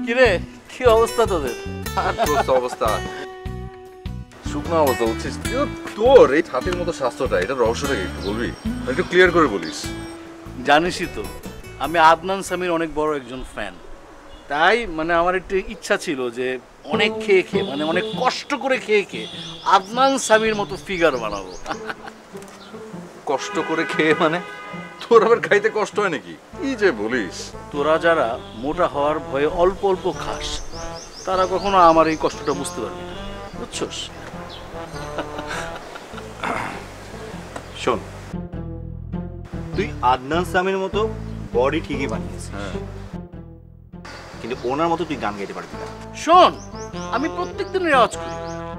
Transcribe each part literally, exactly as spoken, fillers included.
কিরে কি অবস্থা তোদের? অবস্থা শুকনো অবস্থা বুঝছিস। তোর এই হাতের মতো স্বাস্থ্যটা, এটা রহস্যটা কি একটু বলবি, একটু ক্লিয়ার করে বলিস। জানিসই তো আমি আদনান সামির অনেক বড় একজন ফ্যান, তাই মানে আমার একটু ইচ্ছা ছিল যে অনেক খেয়ে খেয়ে মানে অনেক কষ্ট করে খেয়ে খেয়ে আদনান সামির মতো ফিগার বানাবো। কষ্ট করে খেয়ে মানে তোর আবার খাইতে কষ্ট হয় নাকি? কি যে বলিস। তোরা যারা মোটা হওয়ার ভয়ে অল্প অল্প খাস তারা কখনো আমার এই কষ্টটা বুঝতে পারবি না, বুঝছস? শোন, তুই আদনান সামির মতো বডি ঠিকই বানিয়েছিস, কিন্তু ওনার মতো তুই গান গাইতে পারবি না। শোন, আমি প্রত্যেকদিন রেওয়াজ করি,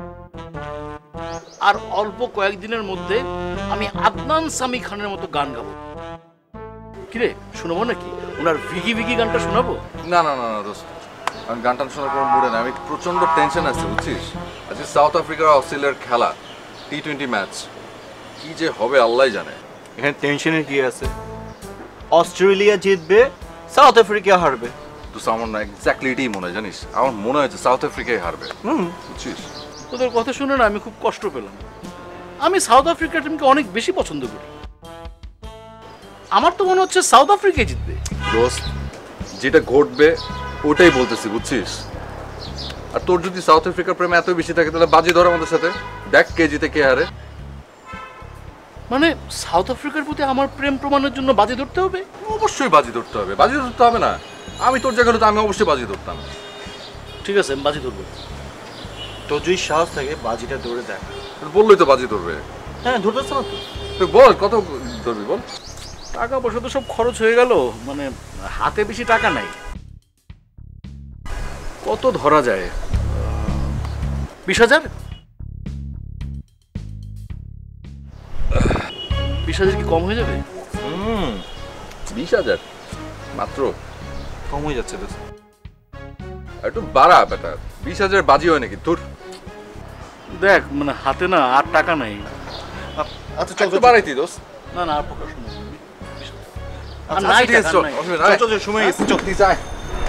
আর অল্প কয়েকদিনের মধ্যে আমি আদনান সামি খানের মতো গান গাবো। কিরে শোনাবো নাকি ওনার ভিগি ভিগি গানটা শোনাবো? না না না না দোস্ত, আমি গান টান শোনার কোনো মুডে না। আমি প্রচন্ড টেনশন আছে বুঝছিস। আজকে সাউথ আফ্রিকার অস্ট্রেলিয়ার খেলা, টি টোয়েন্টি ম্যাচ, কি যে হবে আল্লাহ জানে। এখানে টেনশনের কি আছে? অস্ট্রেলিয়া জিতবে, সাউথ আফ্রিকা হারবে। তো আমার না এক্স্যাক্টলি এটাই মনে হয়, জানিস আমার মনে হয়েছে সাউথ আফ্রিকাই হারবে। হুম বুঝছিস। তোদের কথা শুনে না আমি খুব কষ্ট পেলাম। আমি সাউথ আফ্রিকার টিমকে অনেক বেশি পছন্দ করি। আমার তো মনে হচ্ছে সাউথ আফ্রিকাই জিতবে। দোস্ত, যেটা ঘটবে ওটাই বলতেছি বুঝছিস। আর তোর যদি সাউথ আফ্রিকার প্রেম এত বেশি থাকে তাহলে বাজি ধর আমাদের সাথে, দেখ কে জিতে কে হারে। মানে সাউথ আফ্রিকার প্রতি আমার প্রেম প্রমাণের জন্য বাজি ধরতে হবে? অবশ্যই বাজি ধরতে হবে। বাজি ধরতে হবে না? আমি তোর জায়গায় হলে তো আমি অবশ্যই বাজি ধরতাম। ঠিক আছে, আমি বাজি ধরবো। তোর যদি সাহস থাকে বাজিটা ধরে দেখ। বললোই তো বাজি ধরবে। হ্যাঁ ধরতেছ না তো? তুই বল কত ধরবি বল। টাকা পয়সা তো সব খরচ হয়ে গেল, মানে হাতে বেশি টাকা নাই। কত ধরা যায়? বিশ হাজার? বিশ হাজার কি কম হয়ে যাবে? হুম বিশ হাজার মাত্র কম হয়ে যাচ্ছে দোস্ত। একটু বাড়া বেটা, বিশ হাজার বাজি হয় নাকি তোর? দেখ মানে হাতে না আর টাকা নাই। আচ্ছা চল তো বাড়াইতি দোস্ত। না না আর প্রকাশ নেই। আর আচ্ছা, নাই ঠিক আছে, টাকা, চল, নাই। অসুবিধা নাই। চল, চল, সময় গেছে, চল। তুই আয়।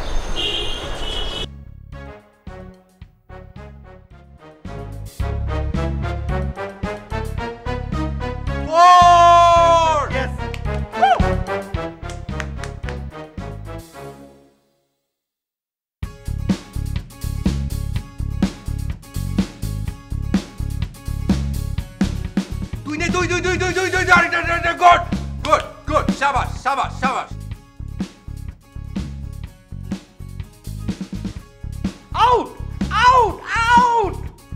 দুই নে দুই দুই দুই দুই দুই দুই গুড গুড গুড শাবাশ শাবাশ শাবাশ আউট আউট আউট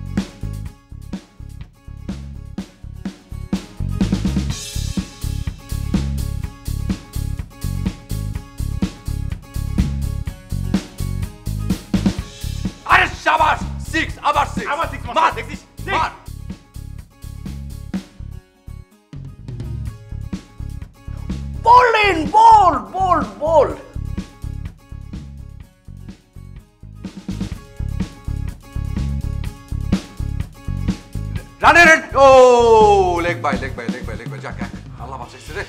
আরে শাবাশ সিক্স আবার সিক্স আবার সিক্স মার দেখছিস মার Ball in, ball, ball, ball. রানে রান ও leg bye leg bye leg bye leg bye যাক যাক আল্লাহ বাঁচাইছে রে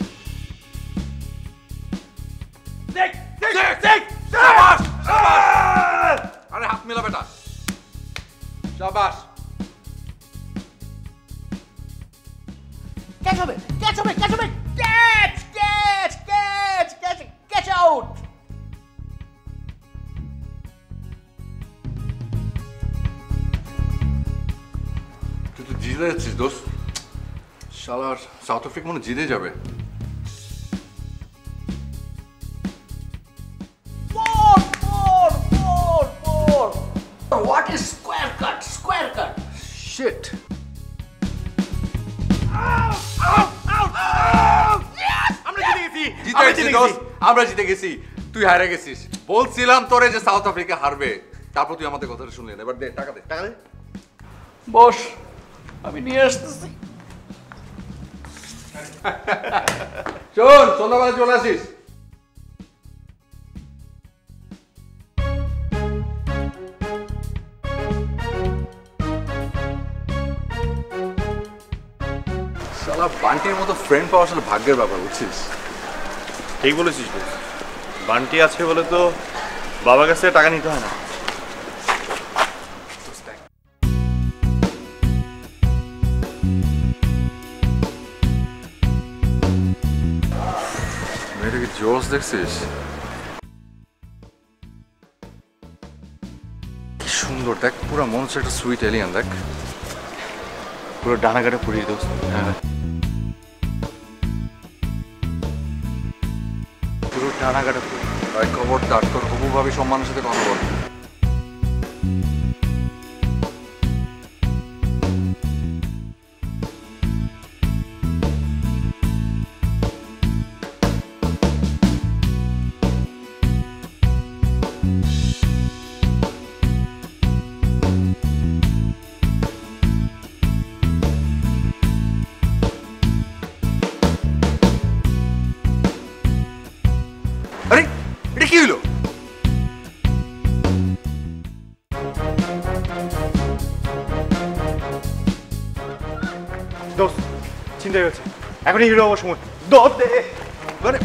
দেখ দেখ দেখ শাবাশ শাবাশ আরে হাত মেলা বেটা শাবাশ Catch হবে, catch হবে, catch হবে. Catch, catch, catch, catch, catch out. তুই তো জিতে যাচ্ছিস দোস্ত। শালার সাউথ আফ্রিকা মনে জিতে যাবে। Ball, ball, ball, ball. What is square cut? Square cut. Shit. জিতে গেছি দোস্ত আমরা জিতে গেছি তুই হারে গেছিস বলছিলাম তোরে যে সাউথ আফ্রিকা হারবে তারপর তুই আমাদের কথাটা শুনলি না এবার দে টাকা দে টাকা দে বস আমি নিয়ে আসতেছি শোন সন্ধ্যাবেলা চলে আসিস শালা বান্টির মতো ফ্রেন্ড পাওয়া আসলে ভাগ্যের ব্যাপার বুঝছিস। ঠিক বলেছিস তো, বান্টি আছে বলে তো বাবার কাছে টাকা নিতে হয় না। মেয়েটা কি জোস দেখছিস? কি সুন্দর দেখ, পুরো মনে হচ্ছে একটা সুইট এলিয়ান। দেখ পুরো ডানাকাটা পুড়িয়ে দোস্ত। হ্যাঁ, পুরো ডানাকাটা পুড়িয়ে। ভাই খবরদার, তোর হবু ভাবি সম্মানের সাথে কথা বল। আরে এটা কি হইলো? দোস্ত চিন্তা হয়ে গেছে, এখনই হিরো হওয়ার সময়। দোস্ত দে মানে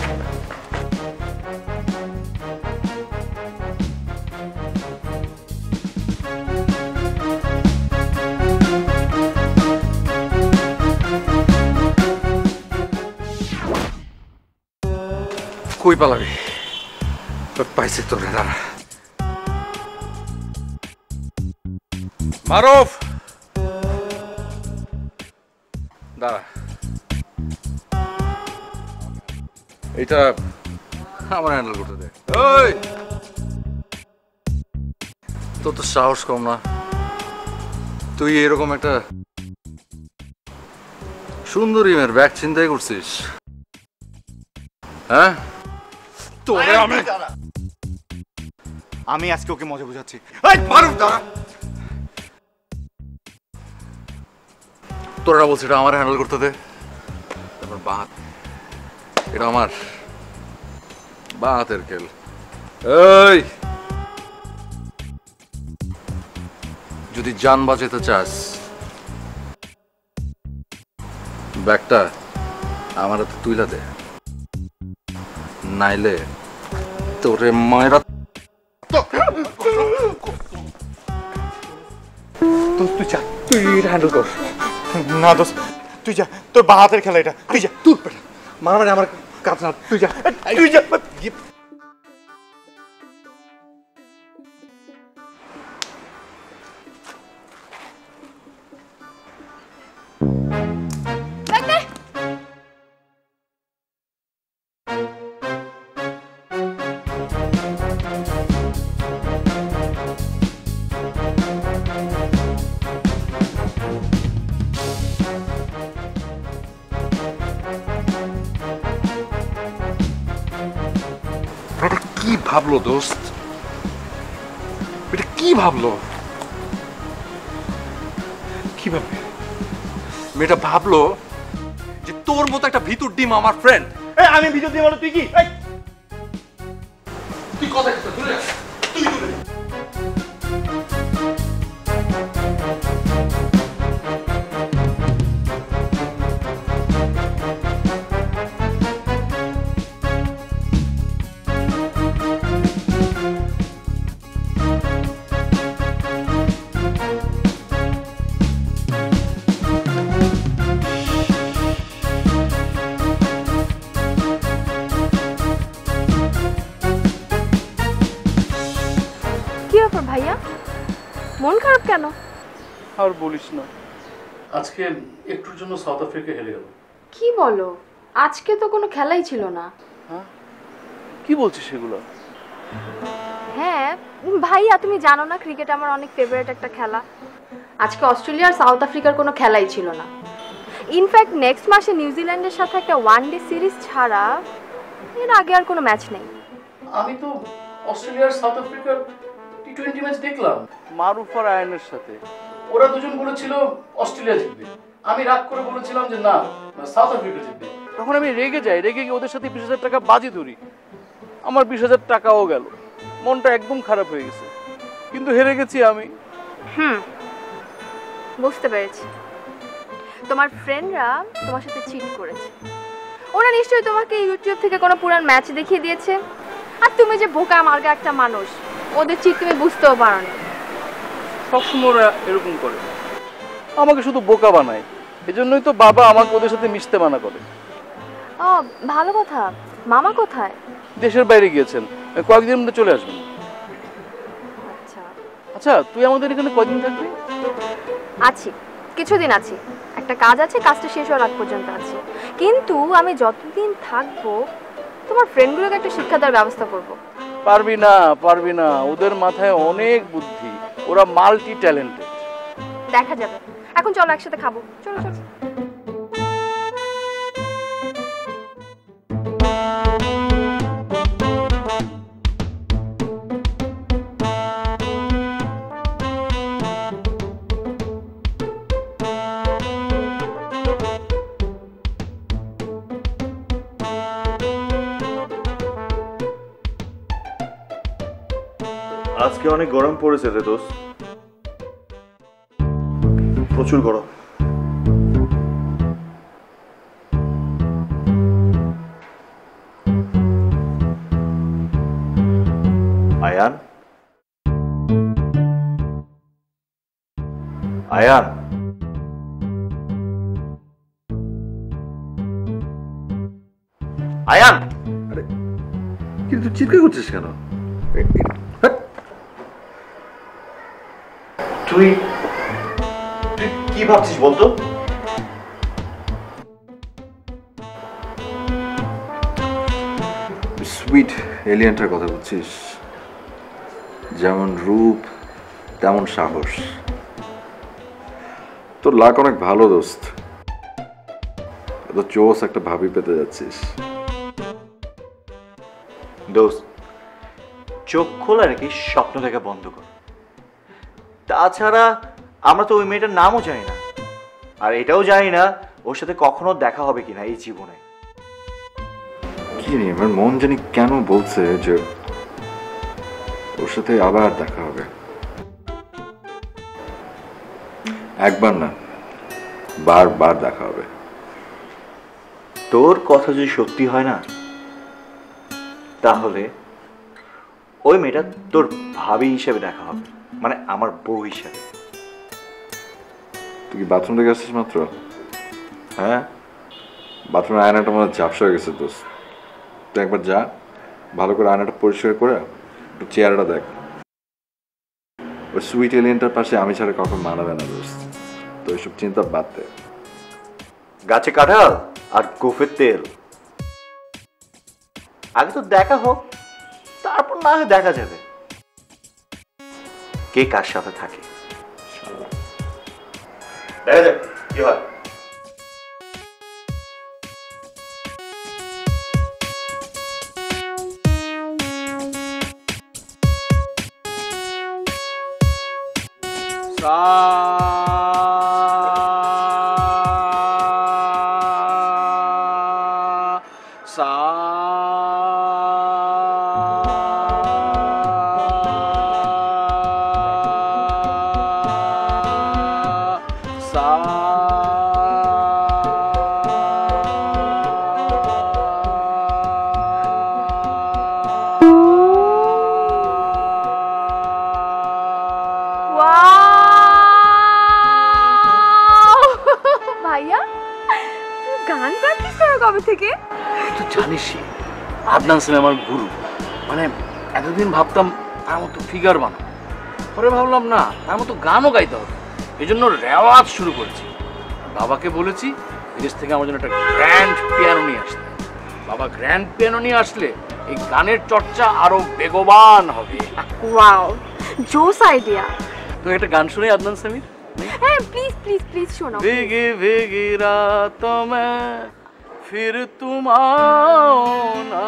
কই পালাবি? তোর পাইছে তোর দাঁড়া। মারুফ দাঁড়া, এটা আমার হ্যান্ডেল করতে দে। ওই তোর তো সাহস কম না, তুই এরকম একটা সুন্দরী মেয়ের ব্যাগ চিন্তাই করছিস? হ্যাঁ তোরে আমি আমি আজকে ওকে মজা বুঝাচ্ছি। মারুফ দাঁড়া, তোরা বলছি এটা আমার হ্যান্ডেল করতে দে। তারপর বাঁ, এটা আমার বাঁ হাতের খেল। এই যদি জান বাঁচাতে চাস, ব্যাগটা আমার হাতে তুইলা দে, নাইলে তোরে মায়েরা। দোস্ত তুই যা, তুই এটা হ্যান্ডেল কর। না দোস্ত তুই যা, তোর বা হাতের খেলা এটা, তুই যা। তুই মারামারি আমার কাজ না, তুই যা, তুই যা। এটা কি ভাবলো দোস্ত? এটা কি ভাবলো? কি ভাবে? মেয়েটা ভাবলো যে তোর মতো একটা ভিতর ডিম আমার ফ্রেন্ড। আমি ভিডিও দিয়ে বলো তুই কি তুই কথা দূরে তুই দূরে। ভাইয়া মন খারাপ কেন? আর বলিস না, আজকে একটুর জন্য সাউথ আফ্রিকা হেরে গেল। কি বলো, আজকে তো কোনো খেলাই ছিল না। কি বলছিস সেগুলো? হ্যাঁ ভাইয়া, তুমি জানো না ক্রিকেট আমার অনেক ফেভারিট একটা খেলা। আজকে অস্ট্রেলিয়া আর সাউথ আফ্রিকার কোনো খেলাই ছিল না। ইনফ্যাক্ট নেক্সট মাসে নিউজিল্যান্ডের সাথে একটা ওয়ান ডে সিরিজ ছাড়া এর আগে আর কোনো ম্যাচ নেই। আমি তো অস্ট্রেলিয়ার সাউথ আফ্রিকার টি টোয়েন্টি ম্যাচ দেখলাম মারুফ আর আয়নের সাথে। ওরা দুজন বলেছিল অস্ট্রেলিয়া জিতবে, আমি রাগ করে বলেছিলাম যে না সাউথ আফ্রিকা জিতবে। তখন আমি রেগে যাই, রেগে গিয়ে ওদের সাথে বিশ হাজার টাকা বাজি ধরি। আমার বিশ হাজার টাকাও গেল, মনটা একদম খারাপ হয়ে গেছে। কিন্তু হেরে গেছি আমি। হুম, বুঝতে পেরেছি। তোমার ফ্রেন্ডরা তোমার সাথে চিট করেছে। ওরা নিশ্চয়ই তোমাকে ইউটিউব থেকে কোনো পুরান ম্যাচ দেখিয়ে দিয়েছে। আর তুমি যে বোকা মার্গা একটা মানুষ, ওদের চিট তুমি বুঝতেও পারো না। সবসময় ওরা এরকম করে, আমাকে শুধু বোকা বানায়। এজন্যই তো বাবা আমাকে ওদের সাথে মিশতে মানা করে। ও ভালো কথা, মামা কোথায়? দেশের বাইরে গিয়েছেন, কয়েকদিনের মধ্যে চলে আসবেন। আচ্ছা আচ্ছা, তুই আমাদের এখানে কয়দিন থাকবি? আছি, কিছুদিন আছি, একটা কাজ আছে, কাজটা শেষ হওয়ার আগ পর্যন্ত আছি। কিন্তু আমি যতদিন থাকবো তোমার ফ্রেন্ডগুলোকে একটা শিক্ষা দেওয়ার ব্যবস্থা করবো। পারবি না, পারবি না, ওদের মাথায় অনেক বুদ্ধি, ওরা মাল্টি ট্যালেন্টেড। দেখা যাবে, এখন চলো একসাথে খাবো, চলো চলো। আজকে অনেক গরম পড়েছে রে দোস্ত, প্রচুর গরম। আয়ান, আয়ান, আয়ান, আরে কিন্তু চিৎকার করছিস কেন? তুই তুই কি ভাবছিস বলতো? সুইট এলিয়েনটার কথা বলছিস? যেমন রূপ তেমন সাহস। তোর লাক অনেক ভালো দোস্ত, এত চোস একটা ভাবি পেতে যাচ্ছিস। দোস্ত, চোখ খোলা রেখে স্বপ্ন দেখা বন্ধ কর। তাছাড়া আমরা তো ওই মেয়েটার নামও জানি না, আর এটাও জানি না ওর সাথে কখনো দেখা হবে কিনা এই জীবনে। কি জানি, আমার মন জানি কেন বলছে যে ওর সাথে আবার দেখা হবে। একবার না, বারবার দেখা হবে। তোর কথা যদি সত্যি হয় না, তাহলে ওই মেয়েটা তোর ভাবি হিসেবে দেখা হবে, মানে আমার বউ হিসেবে। তুই কি বাথরুম থেকে আসছিস মাত্র? হ্যাঁ, বাথরুমের আয়নাটা মনে ঝাপসা হয়ে গেছে দোস্ত। তুই একবার যা, ভালো করে আয়নাটা পরিষ্কার করে একটু চেহারাটা দেখ। ওই সুইট এলিয়েনটার পাশে আমি ছাড়া কখন মানাবে না দোস্ত। তো এইসব চিন্তা বাদ দে। গাছে কাঁঠাল আর গোফের তেল, আগে তো দেখা হোক, তারপর না হয় দেখা যাবে কে কার সাথে থাকে। দেখা যাক কি হয়। ভাইয়া, গান প্র্যাকটিস করো কবে থেকে? তুই জানিসই আদনান সামি আমার গুরু। মানে এতদিন ভাবতাম তার মতো ফিগার বানাবো, পরে ভাবলাম না, তার মতো গানও গাইতে হবে। এই জন্য রেওয়াজ শুরু করেছি। বাবাকে বলেছি বিদেশ থেকে আমার জন্য একটা গ্র্যান্ড পিয়ানো নিয়ে আসতে। বাবা গ্র্যান্ড পিয়ানো নিয়ে আসলে এই গানের চর্চা আরো বেগবান হবে। ওয়াও, জোস আইডিয়া। তো একটা গান শুনে আদনান সামির। হ্যাঁ প্লিজ প্লিজ প্লিজ শোনো। भीगी भीगी रातों में फिर तुम आओ ना,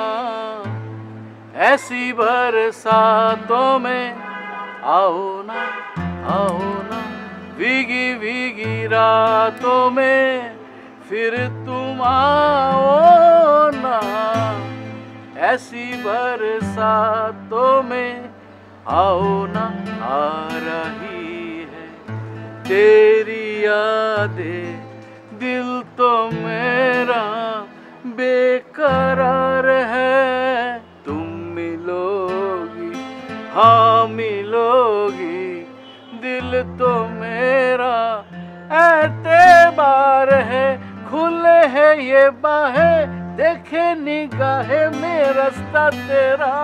ऐसी बरसातों में आओ ना, आओ ना, भीगी भीगी रातों में फिर तुम आओ ना, ऐसी बरसातों में आओ ना, आ रही है तेरी यादें, दिल तो मेरा बेकरार है, तुम मिलोगी हाँ लोगी दिल तो मेरा एतबार है खुले है ये बाहें देखे निगाहें में रास्ता तेरा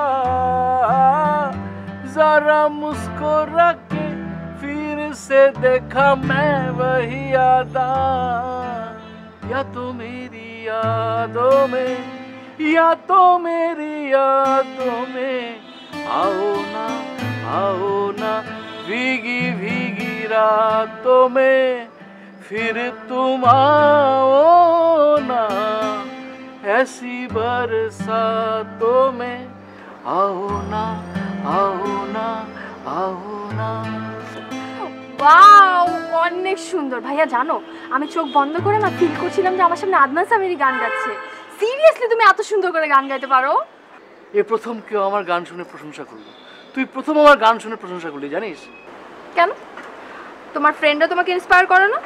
जरा मुस्कुरा के फिर से देखा मैं वही यादा या तो मेरी यादों में या तो मेरी यादों में आओ ना आओ ना भीगी भीगी रातों में फिर तुम आओ ना ऐसी बरसातों में आओ ना आओ ना आओ ना। ওয়াও অনেক সুন্দর ভাইয়া। জানো আমি চোখ বন্ধ করে না ফিল করছিলাম যে আমার সামনে আদনান সামিরি গান গাচ্ছে। সিরিয়াসলি তুমি এত সুন্দর করে গান গাইতে পারো? এ প্রথম কেউ আমার গান শুনে প্রশংসা করলো। তুই প্রথম আমার গান শুনে প্রশংসা করলি জানিস? কেন তোমার ফ্রেন্ডরা তোমাকে ইন্সপায়ার করে না?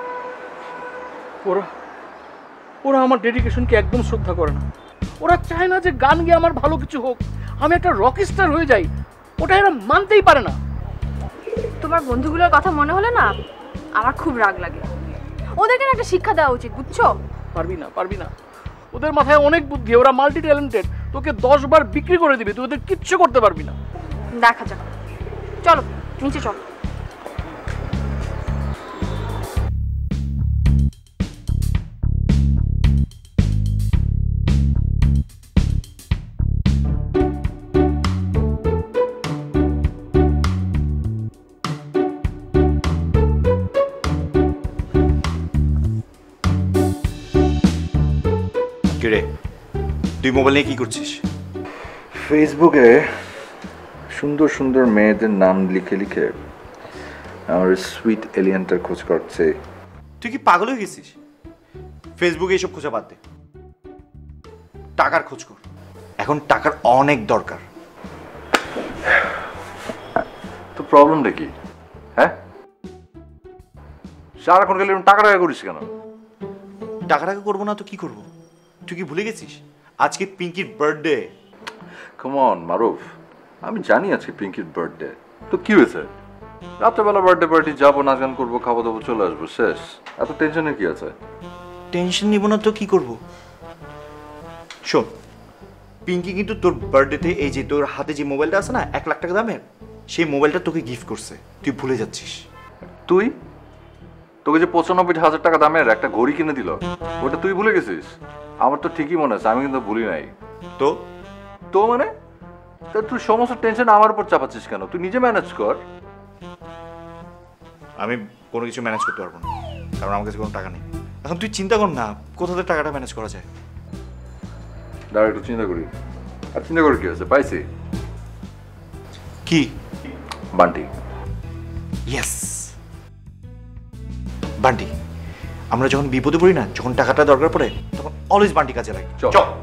ওরা ওরা আমার ডেডিকেশনকে একদম শ্রদ্ধা করে না। ওরা চায় না যে গান গিয়ে আমার ভালো কিছু হোক, আমি একটা রক স্টার হয়ে যাই। ওটা এরা মানতেই পারে না। তোমার বন্ধুগুলোর কথা মনে হলে না আমার খুব রাগ লাগে। ওদেরকে একটা শিক্ষা দেওয়া উচিত, বুঝছো? পারবি না পারবি না ওদের মাথায় অনেক বুদ্ধি, ওরা মাল্টি ট্যালেন্টেড। তোকে দশ বার বিক্রি করে দিবি, তুই ওদের কিচ্ছু করতে পারবি না। দেখা যাক, চলো নিচে চলো। কিরে তুই মোবাইল নিয়ে কি করছিস? ফেসবুকে সুন্দর সুন্দর মেয়েদের নাম লিখে লিখে আমার সুইট এলিয়েনটার খোঁজ করছে। তুই কি পাগল হয়ে গেছিস? ফেসবুকে এসব খোঁজা বাদ দে, টাকার খোঁজ কর। এখন টাকার অনেক দরকার। তো প্রবলেমটা কি? হ্যাঁ, সারাক্ষণ গেলে টাকা টাকা করিস কেন? টাকা টাকা করবো না তো কি করবো? তুই কি ভুলে গেছিস আজকে পিঙ্কির বার্থডে? কাম অন মারুফ, আমি জানি আজকে পিঙ্কির বার্থডে, তো কি হয়েছে? রাত্রেবেলা বার্থডে পার্টি যাবো, নাচ গান করবো, খাবো দাবো, চলে আসবো, শেষ। এত টেনশনের কি আছে? টেনশন নিব না তো কি করবো? শোন, পিঙ্কি কিন্তু তোর বার্থডেতে এই যে তোর হাতে যে মোবাইলটা আছে না এক লাখ টাকা দামের, সেই মোবাইলটা তোকে গিফট করছে। তুই ভুলে যাচ্ছিস। তুই তোকে যে পঁচানব্বই হাজার টাকা দামের একটা ঘড়ি কিনে দিল, ওটা তুই ভুলে গেছিস? আমার তো ঠিকই মনে আছে, আমি কিন্তু ভুলি নাই। তো তো মানে তা তুই সমস্ত টেনশন আমার উপর চাপাচ্ছিস কেন? তুই নিজে ম্যানেজ কর। আমি কোনো কিছু ম্যানেজ করতে পারবো না, কারণ আমার কাছে কোনো টাকা নেই। এখন তুই চিন্তা কর না কোথা থেকে টাকাটা ম্যানেজ করা যায়। দাঁড়া একটু চিন্তা করি। আর চিন্তা করে কি আছে? পাইছি, কি? বান্টি। ইয়েস, বান্টি। আমরা যখন বিপদে পড়ি না, যখন টাকাটা দরকার পড়ে, তখন অলওয়েজ বান্টি কাজে লাগে। চল চল।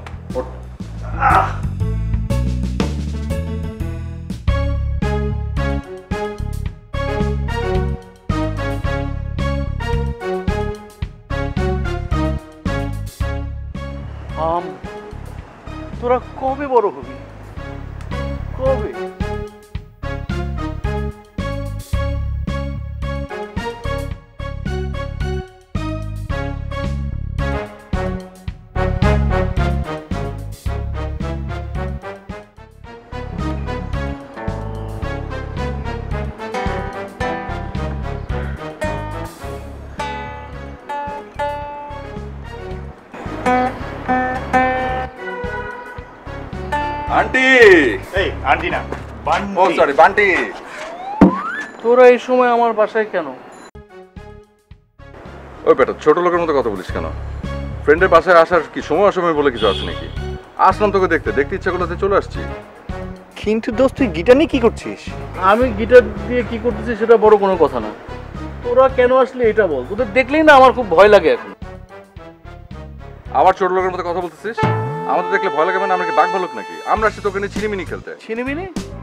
আম তোরা কবে বড় হবি? কবে? আন্টি। এই আন্টি না, ও সরি, বান্টি। তোরা এই সময় আমার বাসায় কেন? ওই বেটা, ছোট লোকের মতো কথা বলিস কেন? ফ্রেন্ডের বাসায় আসার কি সময় অসময় বলে কিছু আছে নাকি? আসলাম তোকে দেখতে, দেখতে ইচ্ছা করলে চলে আসছি। কিন্তু দোস্ত তুই গিটার নিয়ে কি করছিস? আমি গিটার দিয়ে কি করতেছি সেটা বড় কোনো কথা না। তোরা কেন আসলে এটা বল। তোদের দেখলেই না আমার খুব ভয় লাগে এখন। আবার ছোট লোকের মতো কথা বলতেছিস? আমাদের দেখলে ভয় লাগে মানে আমরা কি বাঘ ভালুক নাকি? আমরা আসছি তোকে নিয়ে ছিনিমিনি খেলতে। ছিনিমিনি?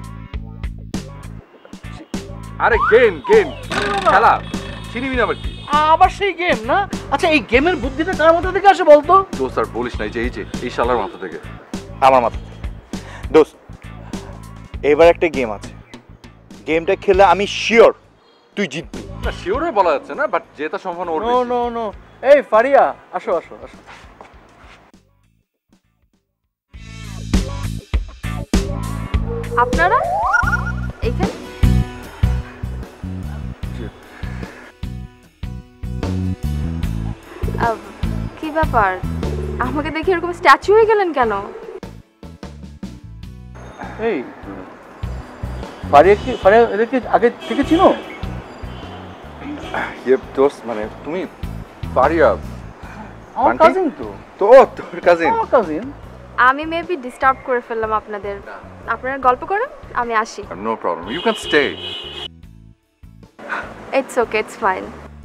আরে গেম গেম খেলা, ছিনিমিনি আবার কি? আবার সেই গেম না? আচ্ছা এই গেমের বুদ্ধিটা কার মাথা থেকে আসে বলতো? দোস্ত আর বলিস না, এই যে এই যে এই শালার মাথা থেকে। আমার মাথা। দোস্ত এবার একটা গেম আছে, গেমটা খেলে আমি শিওর তুই জিতবি। না শিওরে বলা যাচ্ছে না, বাট জেতা সম্ভাবনা ওর নো বেশি। নো নো এই ফারিয়া আসো আসো আসো। আপনারা এইখানে? আহ, কি ব্যাপার, আমাকে দেখে এরকম স্ট্যাচু হয়ে গেলেন কেন? এই ফারিয়া কি ফারিয়া এদেরকে আগে থেকে চিনো? ইয়ে দোস্ত মানে তুমি পারিয়া আমার আন্টি? কাজিন তো। তো তোর কাজিন? আমার কাজিন। আমি মেবি ডিস্টার্ব করে ফেললাম আপনাদের, আপনারা গল্প করেন, আমি আসি। No problem, you can stay. It's okay, it's fine.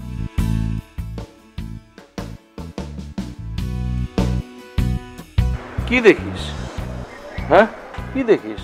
কি দেখিস? হ্যাঁ কি দেখিস?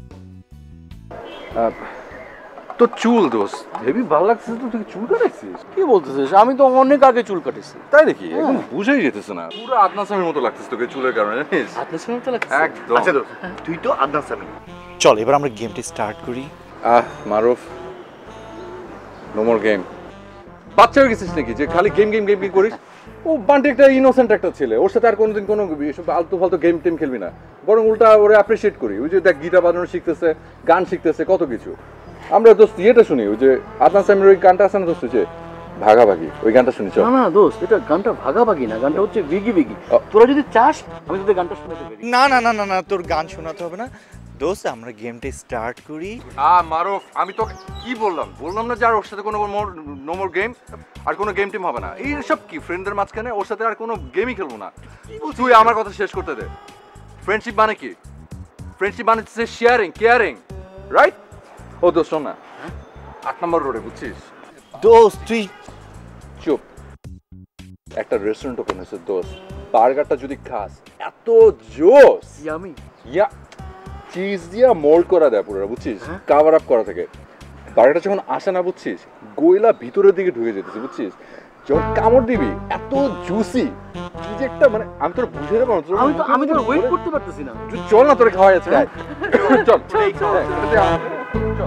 তো চুল দোস্ত হেভি ভালো লাগছে তো, তুই চুল কাটাইছিস? কি বলতেছিস? আমি তো অনেক আগে চুল কাটেছি। তাই নাকি? এখন বুঝাই যেতেছে না, পুরো আদনান সামির মতো লাগতেছে তোকে চুলের কারণে, জানিস? আপনার সঙ্গে তো লাগছে একদম। আচ্ছা দোস্ত, তুই তো আদনান সামি, চল এবার আমরা গেমটা স্টার্ট করি। আহ মারুফ, নো মোর গেম। বাচ্চা হয়ে গেছিস নাকি যে খালি গেম গেম গেম গেম করিস? ও বান্টি একটা ইনোসেন্ট একটা ছেলে, ওর সাথে আর কোনোদিন কোনো এসব আলতু ফালতু গেম টেম খেলবি না, বরং উল্টা ওরে অ্যাপ্রিসিয়েট করি। ওই যে দেখ গিটার বাজানো শিখতেছে, গান শিখতেছে, কত কিছু। আমরা দোস্ত ইয়েটা শুনি, ওই যে আদনান সামির ওই গানটা আছে না দোস্ত, যে ভাগাভাগি, ওই গানটা শুনি চল। না না দোস্ত, এটা গানটা ভাগাভাগি না, গানটা হচ্ছে বিগি বিগি। ও। তোরা যদি চাস আমি তোদের গানটা শোনাতে পারি। না না না না না তোর গান শোনাতে হবে না দোস্ত, আমরা গেমটা স্টার্ট করি। আ মারুফ, আমি তোকে কি বললাম? বললাম না যে আর ওর সাথে কোনো নো মোর গেম, আর কোনো গেম টিম হবে না। এই সব কি ফ্রেন্ডদের মাঝখানে ওর সাথে আর কোনো গেমই খেলবো না। তুই আমার কথা শেষ করতে দে। ফ্রেন্ডশিপ মানে কি? ফ্রেন্ডশিপ মানে হচ্ছে শেয়ারিং, কেয়ারিং, রাইট? ও দোস্ত শোন না, আট নম্বর রোডে, বুঝছিস? দোস্ত তুই চুপ। একটা রেস্টুরেন্ট ওপেন হয়েছে দোস্ত, বার্গারটা যদি খাস এত জোস, ইয়ামি। ইয়া চিজ দিয়া মোল্ড করা দেয় পুরো, বুঝছিস? কাভার আপ করা থাকে। বার্গারটা যখন আসে না, বুঝছিস, গোয়লা ভিতরের দিকে ঢুকে যেতেছে, বুঝছিস? যখন কামড় দিবি এত জুসি, কি যে একটা, মানে আমি তোর বুঝে দেবো না। তোর আমি তো মুখে আমি তো ভিতরে ওয়েট ভরে- করতে পারতেছি না। তুই চল না, তোরে খাওয়া যাচ্ছে। চল হ্যাঁ, এটা দে আমার। চল।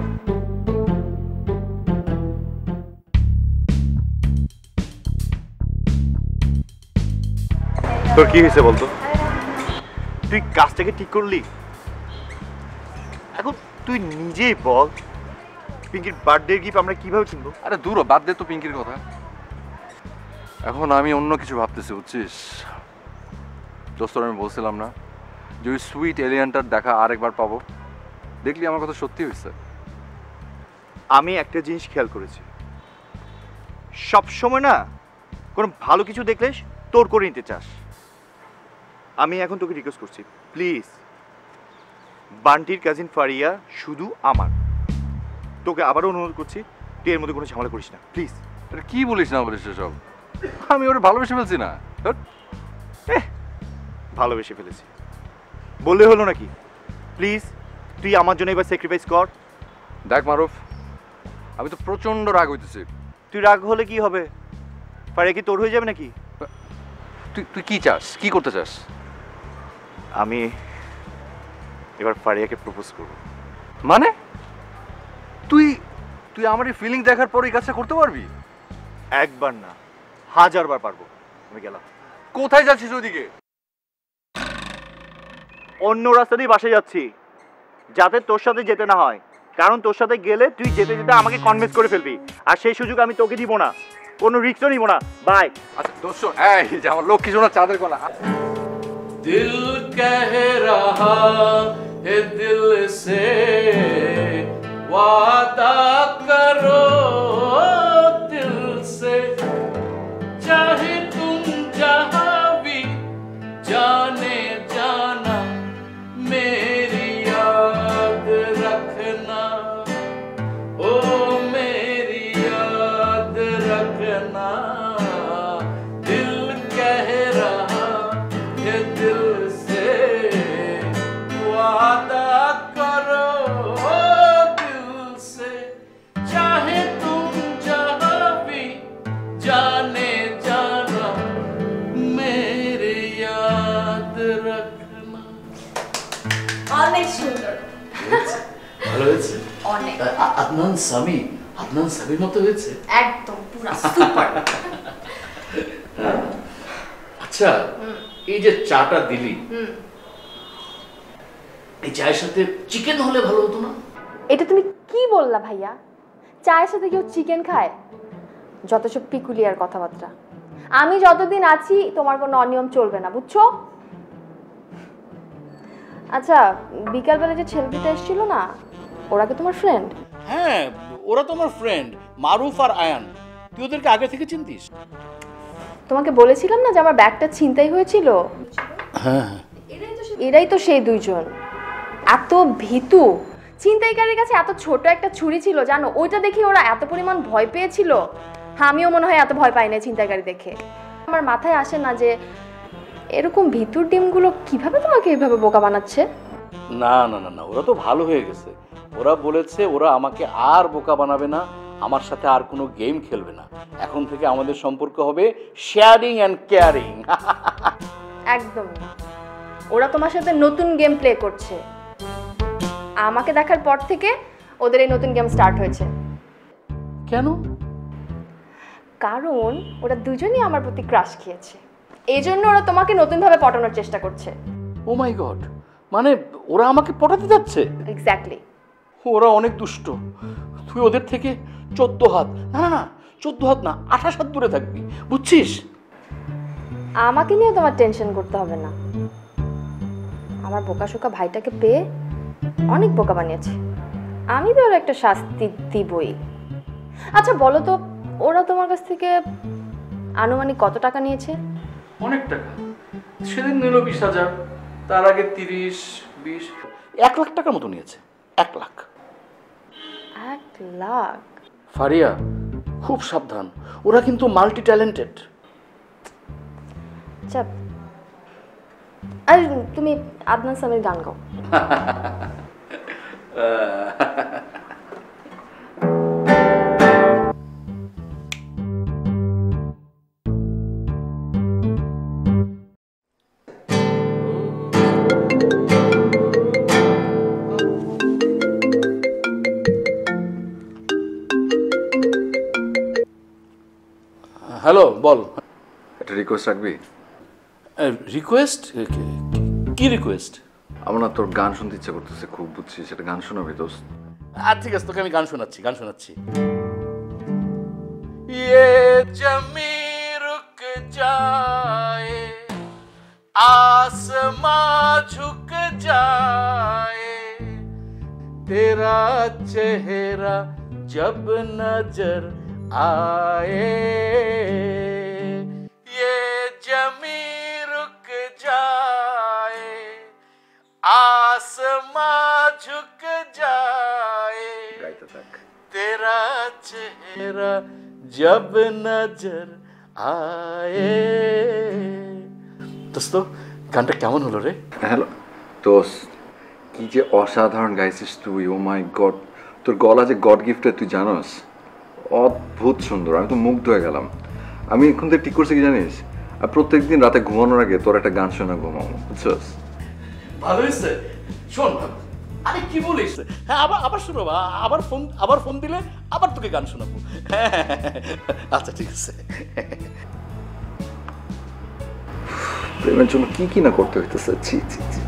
তোর কি হয়েছে বলতো? তুই কাজটাকে ঠিক করলি? এখন তুই নিজেই বল, পিঙ্কির বার্থডে গিফট আমরা কিভাবে কিনবো? আরে দূর হ, বাদ দে তো পিঙ্কির কথা। এখন আমি অন্য কিছু ভাবতেছি, বুঝছিস দোস্ত? আমি বলছিলাম না যে ওই সুইট এলিয়ানটার দেখা আরেকবার পাবো? দেখলি আমার কথা সত্যি হয়েছে। আমি একটা জিনিস খেয়াল করেছি, সব সময় না কোনো ভালো কিছু দেখলে তোর করে নিতে চাস। আমি এখন তোকে রিকোয়েস্ট করছি, প্লিজ, বান্টির কাজিন ফারিয়া শুধু আমার। তোকে আবারও অনুরোধ করছি, তুই এর মধ্যে কোনো ঝামেলা করিস না, প্লিজ। আরে কি বলিস না বলিস সব? আমি ওরে ভালোবেসে ফেলছি না। ধ্যাৎ। এহ, ভালোবেসে ফেলেছি বললে হলো নাকি? প্লিজ তুই আমার জন্য এবার স্যাক্রিফাইস কর। দেখ মারুফ, আমি তো প্রচন্ড রাগ হইতেছি। তুই রাগ হলে কি হবে? ফারিয়া কি তোর হয়ে যাবে নাকি? তুই তুই কি চাস, কি করতে চাস? আমি এবার ফারিয়াকে প্রপোজ করব। মানে তুই তুই আমার এই ফিলিং দেখার পর এই কাজটা করতে পারবি? একবার না, হাজারবার পারবো। আমি গেলাম। কোথায় যাচ্ছিস ওইদিকে? অন্য রাস্তা দিয়ে বাসে যাচ্ছি, যাতে তোর সাথে যেতে না হয়, কারণ তোর সাথে গেলে তুই যেতে যেতে আমাকে কনভিন্স করে ফেলবি, আর সেই সুযোগ আমি তোকে দিব না, কোনো রিস্কও নিব না। বাই। আচ্ছা দোস্ত, এই যে আমার লক্ষ্মী সোনা চাঁদের কোনা। दिल कह रहा है दिल से वादा करो दिल से, चाहे तुम जहां भी जाने जाना, मेरी याद रखना, ओ मेरी याद रखना। दिल कह रहा ये दिल से वादा करो दिल से। আদনান সামি আদনান সামির মতো হয়েছে। একদম পুরো সুপার। আচ্ছা এই যে চাটা দিলি, এই চায়ের সাথে চিকেন হলে ভালো হতো না? এটা তুমি কি বললা ভাইয়া? চায়ের সাথে কেউ চিকেন খায়? যত সব পিকুলিয়ার কথাবার্তা। আমি যতদিন আছি তোমার কোনো অনিয়ম চলবে না, বুঝছো? আচ্ছা বিকালবেলা যে ছেলে দুটো এসেছিল না, ওরা কি তোমার ফ্রেন্ড? হ্যাঁ ওরা তো আমার ফ্রেন্ড, মারুফ আর আয়ান। তুই ওদেরকে আগে থেকে চিনতিস? তোমাকে বলেছিলাম না যে আমার ব্যাগটা ছিনতাই হয়েছিল। হ্যাঁ এরাই তো সেই দুইজন। এত ভীতু, ছিনতাইকারীর কাছে এত ছোট একটা ছুরি ছিল জানো, ওইটা দেখে ওরা এত পরিমাণ ভয় পেয়েছিল। আমিও মনে হয় এত ভয় পাই না ছিনতাইকারী দেখে। আমার মাথায় আসে না যে এরকম ভিতুর ডিমগুলো কিভাবে তোমাকে এইভাবে বোকা বানাচ্ছে। না না না না, ওরা তো ভালো হয়ে গেছে। ওরা বলেছে ওরা আমাকে আর বোকা বানাবে না, আমার সাথে আর কোনো গেম খেলবে না। এখন থেকে আমাদের সম্পর্ক হবে শেয়ারিং অ্যান্ড কেয়ারিং। একদম না, ওরা তোমার সাথে নতুন গেম প্লে করছে। আমাকে দেখার পর থেকে ওদের এই নতুন গেম স্টার্ট হয়েছে। কেন? কারণ ওরা দুজনেই আমার প্রতি ক্রাশ খেয়েছে, এই জন্য ওরা তোমাকে নতুনভাবে পটানোর চেষ্টা করছে। ও মাই গড, মানে ওরা আমাকে পটাতে যাচ্ছে? এক্স্যাক্টলি। ওরা অনেক দুষ্ট। তুই ওদের থেকে চোদ্দ হাত, না না না চোদ্দ হাত না, আঠাশ হাত দূরে থাকবি, বুঝছিস? আমাকে নিয়ে তোমার টেনশন করতে হবে না। আমার বোকাশোকা ভাইটাকে পেয়ে অনেক বোকা বানিয়েছে, আমি তো ওর একটা শাস্তি দিবই। আচ্ছা বলো তো, ওরা তোমার কাছ থেকে আনুমানিক কত টাকা নিয়েছে? অনেক টাকা। সেদিন নিল বিশ হাজার, তার আগে তিরিশ, বিশ, এক লাখ টাকার মতো নিয়েছে। এক লাখ। এক লাখ? ফারিয়া খুব সাবধান, ওরা কিন্তু মাল্টি ট্যালেন্টেড। আচ্ছা আর তুমি আদনান সামির গান গাও। হ্যালো বল। একটা রিকোয়েস্ট রাখবি? রিকোয়েস্ট? কি রিকোয়েস্ট? আমার না তোর গান শুনতে ইচ্ছা করতেছে খুব, বুঝছিস? সেটা গান শোনাবি দোস্ত? আর ঠিক আছে, তোকে আমি গান শোনাচ্ছি, গান শোনাচ্ছি। ইয়ে জমি রুক যায়, आसमां झुक जाए, तेरा चेहरा जब नजर आए, ये जमी रुक जाए, आसमां झुक जाए, तेरा चेहरा जब नजर आए। দোস্ত গানটা কেমন হলো রে? হ্যালো দোস্ত, কি যে অসাধারণ গাইছিস তুই! ও মাই গড, তোর গলা যে গড গিফটেড তুই জানোস, অদ্ভুত সুন্দর। আমি তো মুগ্ধ হয়ে গেলাম। আমি এখন থেকে ঠিক করছি কি জানিস, আর প্রত্যেক দিন রাতে ঘুমানোর আগে তোর একটা গান শোনা ঘুমাবো, বুঝছস? ভালো হয়েছে। শোন, আরে কি বলিস? হ্যাঁ আবার আবার শোনাবো, আবার ফোন আবার ফোন দিলে আবার তোকে গান শোনাবো। আচ্ছা ঠিক আছে। প্রেমের জন্য কি কি না করতে হইতেছে। ছি ছি ছি।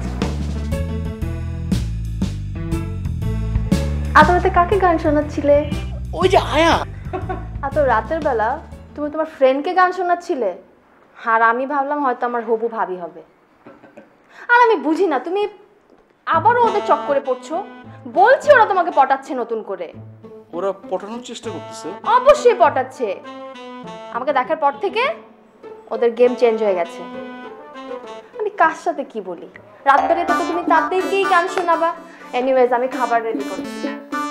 এত রাতে কাকে গান শোনাচ্ছিলে? ওই যে আয়া। এত রাতের বেলা তুমি তোমার ফ্রেন্ডকে গান শোনাচ্ছিলে? আর আমি ভাবলাম হয়তো আমার হবু ভাবি হবে। আর আমি বুঝি না, তুমি আবারও ওদের চক্করে পড়ছো। বলছি ওরা তোমাকে পটাচ্ছে নতুন করে। ওরা পটানোর চেষ্টা করতেছে? অবশ্যই পটাচ্ছে। আমাকে দেখার পর থেকে ওদের গেম চেঞ্জ হয়ে গেছে। আমি কার সাথে কি বলি? রাত বেড়ে তো তুমি তাদেরকেই গান শোনাবা। এনিওয়েজ আমি খাবার রেডি করছি।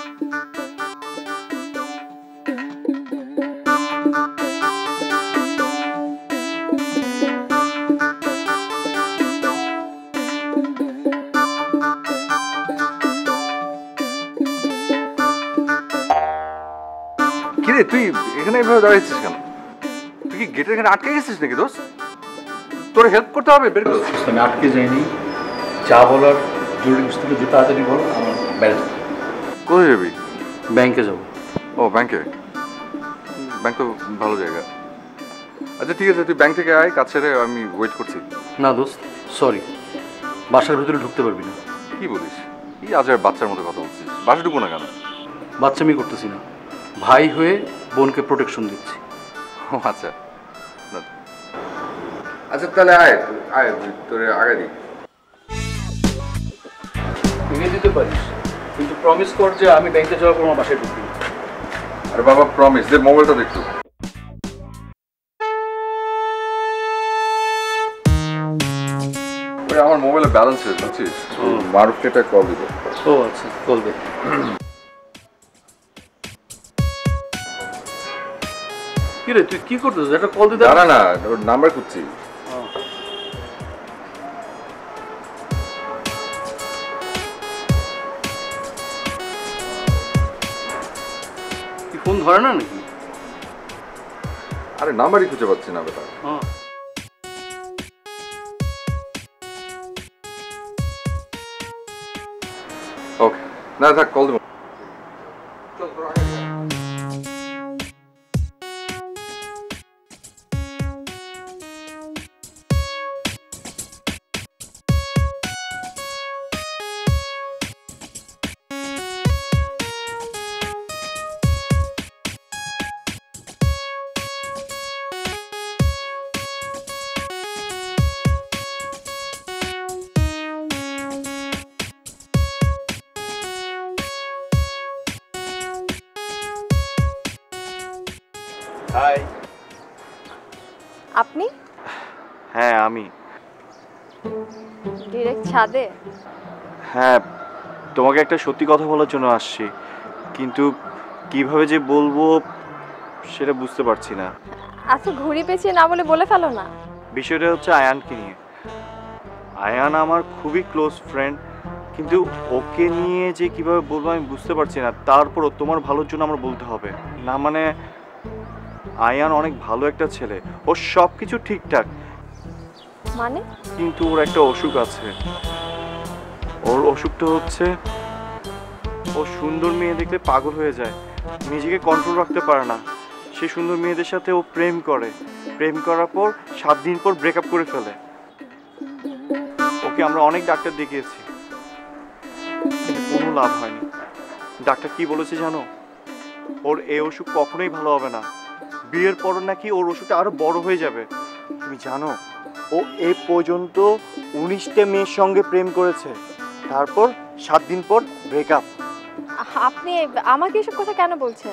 কিরে তুই এখানে এইভাবে দাঁড়িয়েছিস কেন? তুই কি গেটের এখানে আটকে গেছিস নাকি দোস্ত? তোর হেল্প করতে হবে, বের কর। আমি আটকে যাইনি, যা বলার জরুরি বুঝতে যেটা তাড়াতাড়ি বল, আমার ব্যারেজ। কোথায় যাবি? ব্যাংকে যাব। ও ব্যাংকে, ব্যাংক তো ভালো জায়গা। আচ্ছা ঠিক আছে, তুই ব্যাংক থেকে আয়, কাজ ছেড়ে আমি ওয়েট করছি। না দোস্ত, সরি, বাসার ভিতরে ঢুকতে পারবি না। কি বলিস? কি আজ আর বাচ্চার মতো কথা বলছিস? বাসা ঢুকবো না কেন? বাচ্চামি করতেছি না, ভাই হয়ে বোনকে প্রোটেকশন দিচ্ছি। ও আচ্ছা, আচ্ছা তাহলে আয় আয়, তোর আগে দিই। ভেঙে দিতে পারিস, কিন্তু প্রমিস কর যে আমি ব্যাংকে যাওয়ার পর আমার বাসায় ঢুকবি না। আরে বাবা প্রমিস, দে মোবাইলটা দেখতু। ওই আমার মোবাইলে ব্যালেন্স শেষ, বুঝছিস? মারুফকে একটা কল দিব। ও আচ্ছা, কল দে। কি রে, তুই কি করতেছিস? একটা কল দিতে। দাঁড়া না, ওর নাম্বার খুঁজছি। কি ফোন ধরে না নাকি? আরে নাম্বারই খুঁজে পাচ্ছি না বেটা। হ্যাঁ, ওকে, না থাক, কল দেবো। হাই। আপনি হ্যাঁ আমি। ডিরেক্ট ছাদে? হ্যাঁ, তোমাকে একটা সত্যি কথা বলার জন্য আসছি, কিন্তু কিভাবে যে বলবো সেটা বুঝতে পারছি না। আচ্ছা, ঘুরি পেঁচিয়ে না বলে বলে ফেলো না। বিষয়টা হচ্ছে আয়ানকে নিয়ে। আয়ান আমার খুবই ক্লোজ ফ্রেন্ড, কিন্তু ওকে নিয়ে যে কিভাবে বলবো আমি বুঝতে পারছি না। তারপরও তোমার ভালোর জন্য আমার বলতে হবে না। মানে আয়ান অনেক ভালো একটা ছেলে, ওর সব কিছু ঠিকঠাক, মানে? কিন্তু ওর একটা অসুখ আছে। ওর অসুখটা হচ্ছে ও সুন্দর মেয়ে দেখলে পাগল হয়ে যায়, নিজেকে কন্ট্রোল রাখতে পারে না। সে সুন্দর মেয়েদের সাথে ও প্রেম করে, প্রেম করার পর সাত দিন পর ব্রেকআপ করে ফেলে। ওকে আমরা অনেক ডাক্তার দেখিয়েছি, কিন্তু কোনো লাভ হয়নি। ডাক্তার কি বলেছে জানো? ওর এই অসুখ কখনোই ভালো হবে না, বিয়ের পর নাকি ওর অসুখটা আরো বড় হয়ে যাবে। তুমি জানো ও এ পর্যন্ত উনিশটা মেয়ের সঙ্গে প্রেম করেছে, তারপর সাত দিন পর ব্রেকআপ। আপনি আমাকে এসব কথা কেন বলছেন?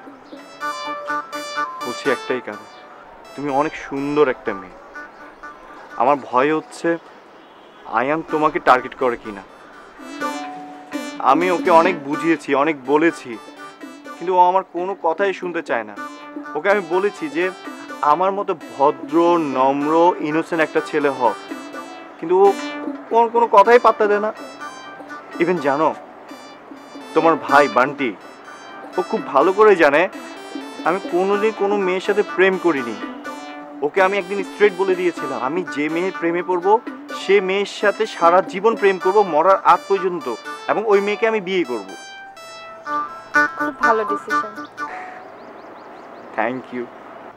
বলছি একটাই কারণ, তুমি অনেক সুন্দর একটা মেয়ে। আমার ভয় হচ্ছে আয়ান তোমাকে টার্গেট করে কিনা। আমি ওকে অনেক বুঝিয়েছি, অনেক বলেছি, কিন্তু ও আমার কোনো কথাই শুনতে চায় না। ওকে আমি বলেছি যে আমার মতো ভদ্র, নম্র, ইনোসেন্ট একটা ছেলে হোক, কিন্তু ও কোনো কোনো কথাই পাত্তা দেয় না। ইভেন জানো, তোমার ভাই বান্টি, ও খুব ভালো করে জানে আমি কোনোদিন কোনো মেয়ের সাথে প্রেম করিনি। ওকে আমি একদিন স্ট্রেট বলে দিয়েছিলাম, আমি যে মেয়ের প্রেমে পড়বো সে মেয়ের সাথে সারা জীবন প্রেম করব, মরার আগ পর্যন্ত, এবং ওই মেয়েকে আমি বিয়ে করব। খুব ভালো ডিসিশন। Thank you.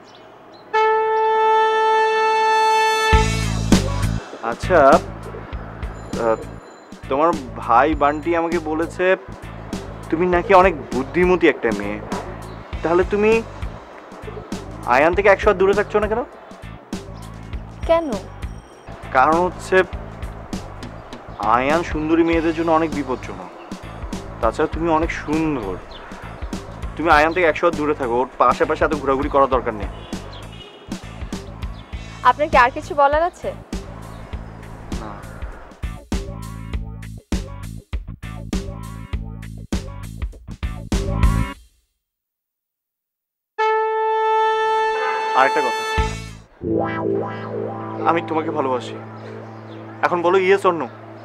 আচ্ছা, তোমার ভাই বান্টি আমাকে বলেছে তুমি নাকি অনেক বুদ্ধিমতী একটা মেয়ে, তাহলে তুমি আয়ান থেকে একশো দূরে থাকছো না কেন? কেন? কারণ হচ্ছে আয়ান সুন্দরী মেয়েদের জন্য অনেক বিপজ্জনক। তাছাড়া তুমি অনেক সুন্দর, তুমি আয়ান থেকে একশো দূরে থাকো, ওর পাশে পাশে এত ঘোরাঘুরি করার দরকার নেই। আপনার কি আর কিছু বলার আছে? না। আরেকটা কথা, আমি তোমাকে ভালোবাসি। এখন বলো ইয়েস অর নো।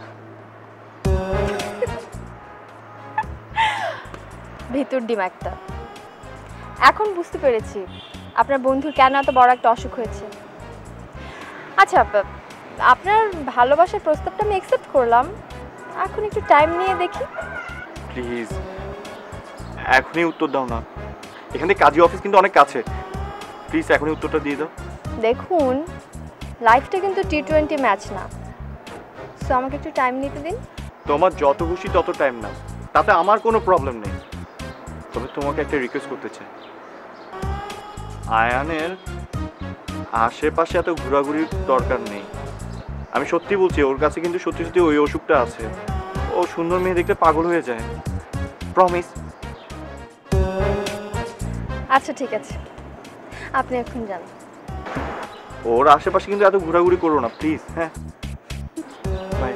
ভিতর ডিম একটা। এখন বুঝতে পেরেছি আপনার বন্ধুর কেন এত বড় একটা অসুখ হয়েছে। আচ্ছা, আপনার ভালোবাসার প্রস্তাবটা আমি অ্যাকসেপ্ট করলাম, এখন একটু টাইম নিয়ে দেখি। প্লিজ এখনই উত্তর দাও না, এখান থেকে কাজী অফিস কিন্তু অনেক কাছে, প্লিজ এখনই উত্তরটা দিয়ে দাও। দেখুন, লাইফটা কিন্তু টি টোয়েন্টি ম্যাচ না, সো আমাকে একটু টাইম নিতে দিন। তোমার যত খুশি তত টাইম না, তাতে আমার কোনো প্রবলেম নেই। তবে তোমাকে একটা রিকোয়েস্ট করতে চাই, আয়ানের আশেপাশে এত ঘোরাঘুরির দরকার নেই। আমি সত্যি বলছি, ওর কাছে কিন্তু সত্যি সত্যি ওই অসুখটা আছে। ও সুন্দর মেয়ে দেখতে পাগল হয়ে যায়, প্রমিস। আচ্ছা ঠিক আছে, আপনি এখন যান। ওর আশেপাশে কিন্তু এত ঘোরাঘুরি করো না প্লিজ। হ্যাঁ, বাই।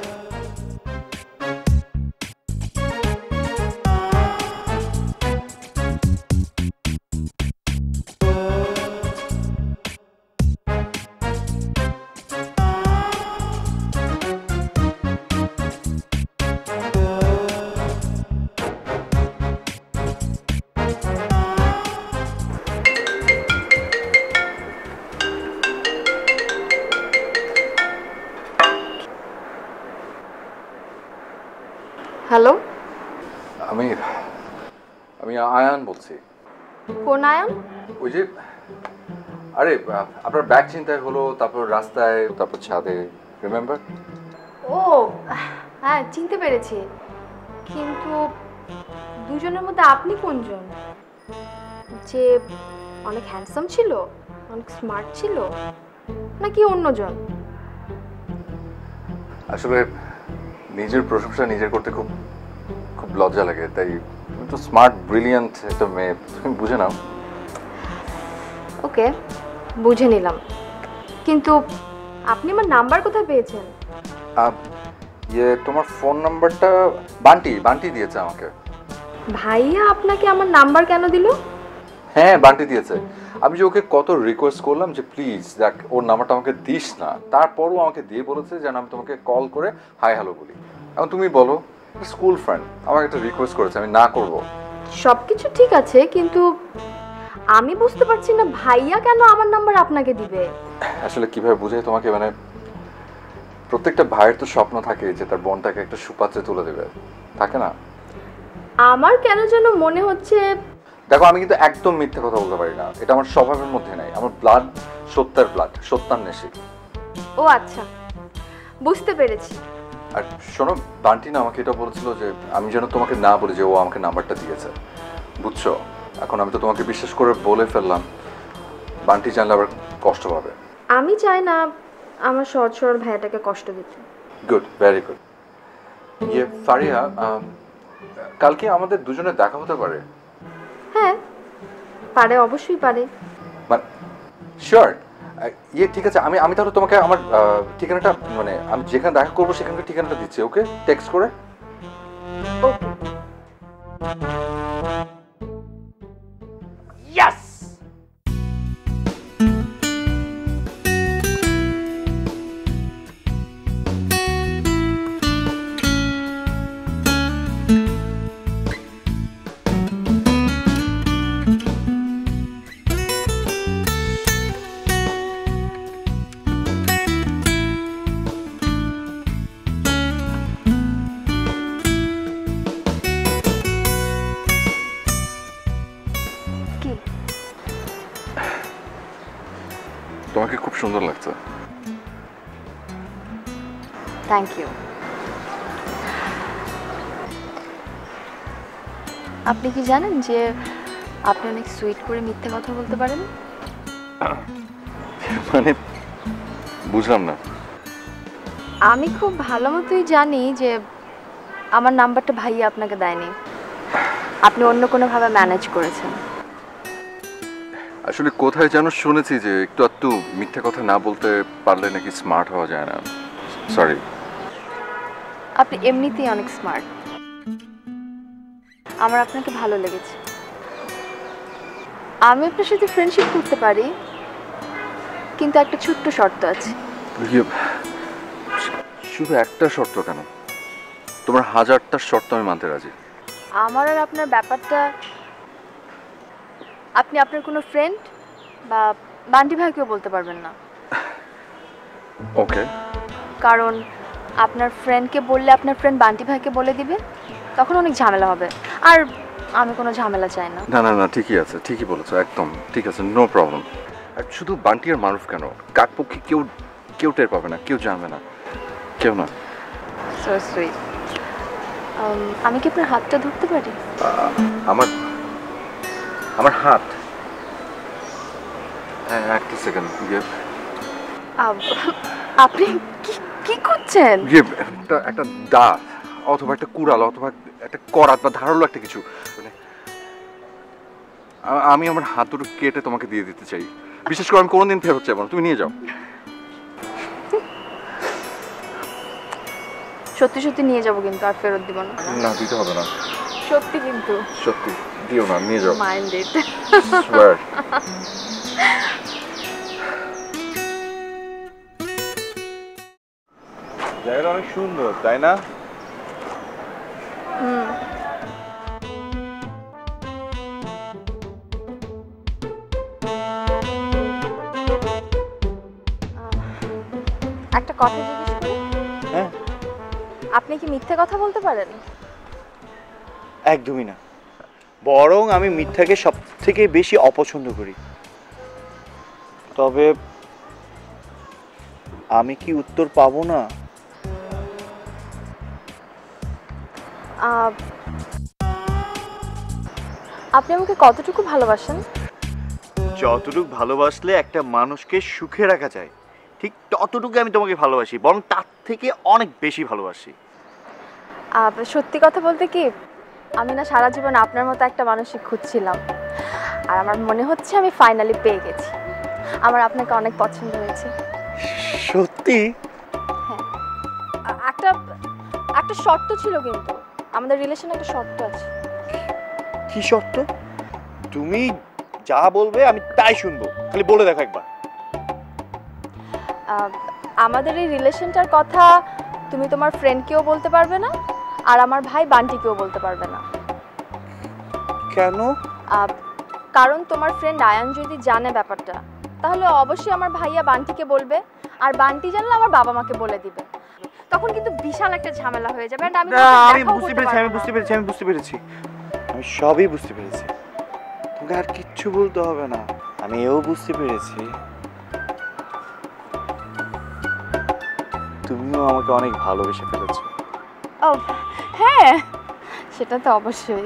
হ্যালো, আমি আমি আয়ান বলছি। কোন আয়ান? ওই যে, আরে আপনার ব্যাগ চিন্তায় হলো, তারপর রাস্তায়, তারপর ছাদে, রিমেম্বার? ও হ্যাঁ, চিনতে পেরেছি, কিন্তু দুজনের মধ্যে আপনি কোনজন? যে অনেক হ্যান্ডসাম ছিল, অনেক স্মার্ট ছিল, নাকি অন্যজন? আসলে নিজের প্রশংসা নিজের করতে খুব খুব লজ্জা লাগে, তাই তো স্মার্ট ব্রিলিয়ান্ট একটা মেয়ে, তুমি বুঝে নাও। ওকে, বুঝে নিলাম, কিন্তু আপনি আমার নাম্বার কোথায় পেয়েছেন? ইয়ে তোমার ফোন নাম্বারটা বান্টি বান্টি দিয়েছে আমাকে। ভাইয়া আপনাকে আমার নাম্বার কেন দিল? হ্যাঁ, বান্টি দিয়েছে। আমি যে ওকে কত রিকোয়েস্ট করলাম যে প্লিজ দেখ ওর নাম্বারটা আমাকে দিস না, তারপরও আমাকে দিয়ে বলেছে যেন আমি তোমাকে কল করে হাই হ্যালো বলি। এখন তুমি বলো, স্কুল ফ্রেন্ড আমাকে একটা রিকোয়েস্ট করেছে, আমি না করব? সব কিছু ঠিক আছে, কিন্তু আমি বুঝতে পারছি না ভাইয়া কেন আমার নাম্বার আপনাকে দিবে। আসলে কিভাবে বুঝাই তোমাকে, মানে প্রত্যেকটা ভাইয়ের তো স্বপ্ন থাকে যে তার বোনটাকে একটা সুপাত্রে তুলে দেবে, থাকে না? আমার কেন যেন মনে হচ্ছে। দেখো, আমি কিন্তু একদম মিথ্যে কথা বলতে পারি না, এটা আমার স্বভাবের মধ্যে নাই। আমার ব্লাড সত্যার ব্লাড, সত্যান্বেষী। ও আচ্ছা, বুঝতে পেরেছি। আর শোনো, বান্টি না আমাকে এটা বলেছিল যে আমি যেন তোমাকে না বলি যে ও আমাকে নাম্বারটা দিয়েছে, বুঝছো? এখন আমি তো তোমাকে বিশ্বাস করে বলে ফেললাম, বান্টি জানলে আবার কষ্ট পাবে। আমি চাই না আমার সৎ সরল ভাইয়াটাকে কষ্ট দিতে। Good, very good. ইয়ে ফারিয়া, কালকে আমাদের দুজনে দেখা হতে পারে? হ্যাঁ পারে, অবশ্যই পারে। মানে শিওর? ইয়ে ঠিক আছে, আমি আমি তাহলে তোমাকে আমার ঠিকানাটা, মানে আমি যেখানে দেখা করবো সেখানকার ঠিকানাটা দিচ্ছি, ওকে? টেক্সট করে। ওকে। ইয়েস। কি? তোমাকে খুব সুন্দর লাগছে। Thank you. আপনি কি জানেন যে আপনি অনেক সুইট করে মিথ্যে কথা বলতে পারেন? মানে বুঝলাম না। আমি খুব ভালো মতোই জানি যে আমার নাম্বারটা ভাইয়া আপনাকে দেয়নি, আপনি অন্য কোনোভাবে ম্যানেজ করেছেন। আসলে কোথায় যেন শুনেছি যে একটু একটু মিথ্যে কথা না বলতে পারলে নাকি স্মার্ট হওয়া যায় না। সরি। আপনি এমনিতেই অনেক স্মার্ট, আমার আপনাকে ভালো লেগেছে। আমি আপনার সাথে ফ্রেন্ডশিপ করতে পারি, কিন্তু একটা ছোট্ট শর্ত আছে। শুধু একটা শর্ত কেন? তোমার হাজারটা শর্ত আমি মানতে রাজি। আমার আর আপনার ব্যাপারটা, আপনি আপনার কোনো ফ্রেন্ড বা বান্টি ভাইকেও বলতে পারবেন না। ওকে। কারণ আপনার ফ্রেন্ডকে বললে আপনার ফ্রেন্ড বান্টি ভাইকে বলে দিবে, তখন অনেক ঝামেলা হবে। আর আমি কোনো ঝামেলা চাই না। না না না ঠিকই আছে, ঠিকই বলেছো, একদম ঠিক আছে, নো প্রবলেম। আর শুধু বান্টি আর মারুফ কেন, কাকপক্ষে কেউ কেউ টের পাবে না, কেউ জানবে না, কেউ না। So sweet. আমি কি আপনার হাতটা ধরতে পারি? আ- আমার আমার হাত, হ্যাঁ একটা সেকেন্ড, ইয়ে আব- আপনি কি কি করছেন? ইয়ে একটা একটা দা অথবা একটা কুড়াল অথবা একটা করাত বা ধারালো একটা কিছু, মানে আ- আমি আমার হাত দুটো কেটে তোমাকে দিয়ে দিতে চাই। বিশেষ করে আমি কোনোদিন ফেরত চাইবো না, তুমি নিয়ে যাও। সত্যি সত্যি নিয়ে যাব কিন্তু, আর ফেরত দিব না। না দিতে হবে না, সত্যি কিন্তু। সত্যি দিও না, নিয়ে যাও। Mind it. Swear. জায়গাটা অনেক সুন্দর, তাই না? হুম। একটা কথা জিজ্ঞেস করি? হ্যাঁ। আপনি কি মিথ্যে কথা বলতে পারেন? একদমই না, বরং আমি মিথ্যাকে সব থেকে বেশি অপছন্দ করি। তবে আমি কি উত্তর পাবো না? আহ, আপনি আমাকে কতটুকু ভালোবাসেন? যতটুকু ভালোবাসলে একটা মানুষকে সুখে রাখা যায়, ঠিক ততটুকু আমি তোমাকে ভালোবাসি, বরং তার থেকে অনেক বেশি ভালোবাসি। আহ, সত্যি কথা বলতে কি, আমি না সারা জীবন আপনার মতো একটা মানুষই খুঁজছিলাম, আর আমার মনে হচ্ছে আমি ফাইনালি পেয়ে গেছি। আমার আপনাকে অনেক পছন্দ হয়েছে। সত্যি? হ্যাঁ। আ- একটা একটা শর্ত ছিল কিন্তু, আমাদের রিলেশনে একটা শর্ত আছে। কি শর্ত? তুমি যা বলবে আমি তাই শুনবো, খালি বলে দেখো একবার। আহ, আমাদের এই রিলেশনটার কথা তুমি তোমার ফ্রেন্ডকেও বলতে পারবে না, আর আমার ভাই বান্টিকেও বলতে পারবে না। কেন? আহ, কারণ তোমার ফ্রেন্ড আয়ান যদি জানে ব্যাপারটা, তাহলে অবশ্যই আমার ভাইয়া বান্টিকে বলবে, আর বান্টি জানলে আমার বাবা মাকে বলে দিবে। তখন কিন্তু বিশাল একটা ঝামেলা হয়ে যাবে। and আমি না, তোমাকে আমি দেখাও বুঝতে করতে পেরেছি, আমি পারবো বুঝতে না। পেরেছি, আমি বুঝতে পেরেছি, আমি সবই বুঝতে পেরেছি। তোমাকে আর কিচ্ছু বলতে হবে না, আমি এও বুঝতে পেরেছি তুমিও আমাকে অনেক ভালোবেসে ফেলেছো। ও হ্যাঁ, সেটা তো অবশ্যই।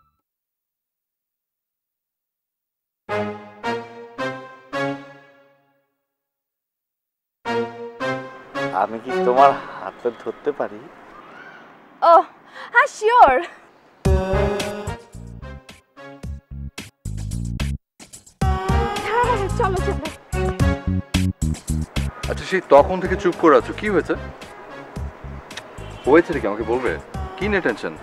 আমি কি তোমার হাতটা ধরতে পারি? ও হ্যাঁ, শিওর। চলো চলো। আচ্ছা সেই তখন থেকে চুপ করে আছো, কি হয়েছে? হয়েছে কি আমাকে বলবে? কি নিয়ে টেনশন?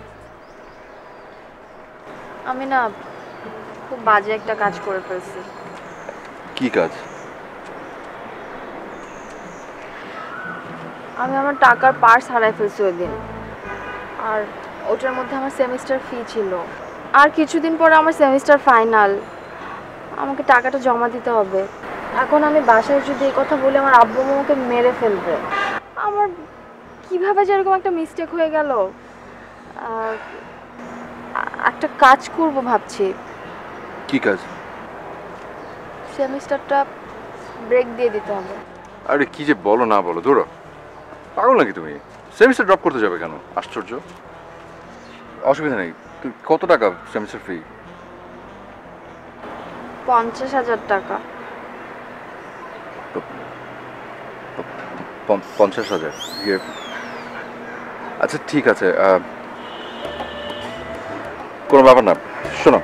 আমি না খুব বাজে একটা কাজ করে ফেলছি। কি কাজ? আমি আমার টাকার পার্স হারাই ফেলছি ওই দিন, আর ওটার মধ্যে আমার সেমিস্টার ফি ছিল। আর কিছুদিন পরে আমার সেমিস্টার ফাইনাল, আমাকে টাকাটা জমা দিতে হবে। এখন আমি বাসায় যদি এই কথা বলি, আমার আব্বু আমাকে মেরে ফেলবে। আমার কিভাবে যে এরকম একটা মিস্টেক হয়ে গেল। আর একটা কাজ করব ভাবছি। কি কাজ? সেমিস্টারটা ব্রেক দিয়ে দিতে হবে। আরে কি যে বলো না বলো, ধরো পাগল নাকি তুমি? সেমিস্টার ড্রপ করতে যাবে কেন? আশ্চর্য। অসুবিধা নেই। তুই কত টাকা সেমিস্টার ফি? পঞ্চাশ হাজার টাকা। পঞ্চ- পঞ্চাশ হাজার ইয়ে আচ্ছা ঠিক আছে, আহ, কোনো ব্যাপার না। শোনো,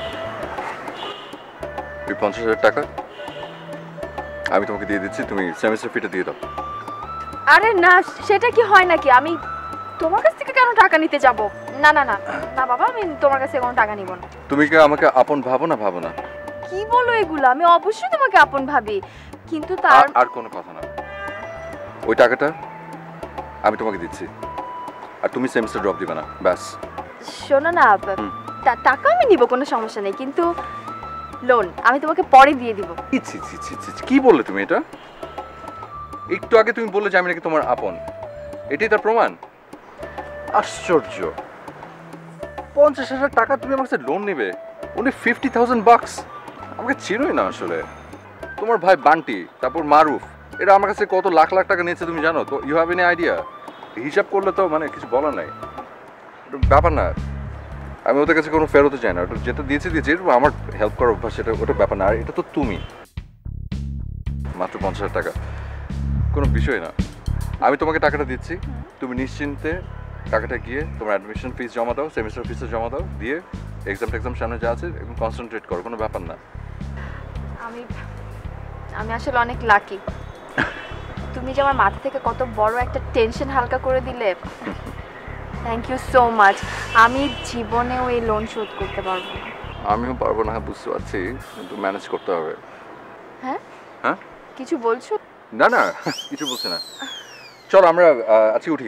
এই পঞ্চাশ হাজার টাকা আমি তোমাকে দিয়ে দিচ্ছি, তুমি সেমিস্টার ফিটা দিয়ে দাও। আরে না, সেটা কি হয় নাকি? আমি তোমার কাছ থেকে কেন টাকা নিতে যাব? না না না না বাবা, আমি তোমার কাছে কোনো টাকা নিব না। তুমি কি আমাকে আপন ভাবো না ভাবো না? কি বলো এগুলো? আমি অবশ্যই তোমাকে আপন ভাবি, কিন্তু তার আর- আর কোনো কথা না। ওই টাকাটা আমি তোমাকে দিচ্ছি, আর তুমি সেমিস্টার ড্রপ দিবে না, ব্যাস। শোনো না, হুম। টা- টাকা আমি নিব, কোনো সমস্যা নেই, কিন্তু লোন আমি তোমাকে পরে দিয়ে দিব। ছি ছি ছি ছি ছি, কি বললে তুমি এটা? একটু আগে তুমি বললে যে আমি নাকি তোমার আপন, এটাই তার প্রমাণ? আশ্চর্য। পঞ্চাশ হাজার টাকা তুমি আমার কাছে লোন নেবে? উনি ফিফটি থাউজেন্ড বাক্স আমাকে চিনোই না আসলে। তোমার ভাই বান্টি, তারপর মারুফ, এরা আমার কাছে কত লাখ লাখ টাকা নিয়েছে তুমি জানো তো? You have any idea? হিসাব করলে তো মানে কিছু বলার নাই। ব্যাপার না, আমি ওদের কাছে কোনো ফেরতে চাই না। ওটা যেটা দিয়েছি দিয়েছি, আমার হেল্প করার অভ্যাস, সেটা ওটা ব্যাপার না। আর এটা তো তুমি মাত্র পঞ্চাশ হাজার টাকা, কোনো বিষয় না। আমি তোমাকে টাকাটা দিচ্ছি, তুমি নিশ্চিন্তে টাকাটা গিয়ে তোমার অ্যাডমিশন ফিস জমা দাও, সেমিস্টার ফিসও জমা দাও, দিয়ে এক্সাম টেক্সাম সামনে যা আছে একদম কনসেন্ট্রেট করো, কোনো ব্যাপার না। আমি আমি আসলে অনেক লাকি। তুমি যে আমার মাথা থেকে কত বড় একটা টেনশন হালকা করে দিলে, থ্যাংক ইউ সো মাচ। আমি জীবনেও এই লোন শোধ করতে পারবো না। আমিও পারবো না, বুঝতে পারছি, কিন্তু ম্যানেজ করতে হবে। হ্যাঁ হ্যাঁ, কিছু বলছো? না না, কিছু বলছি না। চলো আমরা আজকে উঠি।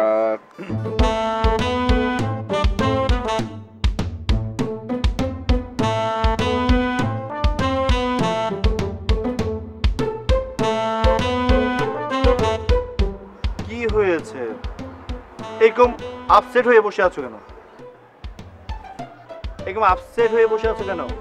কি হয়েছে, এরকম আপসেট হয়ে বসে আছো কেন? এরকম আপসেট হয়ে বসে আছো কেন?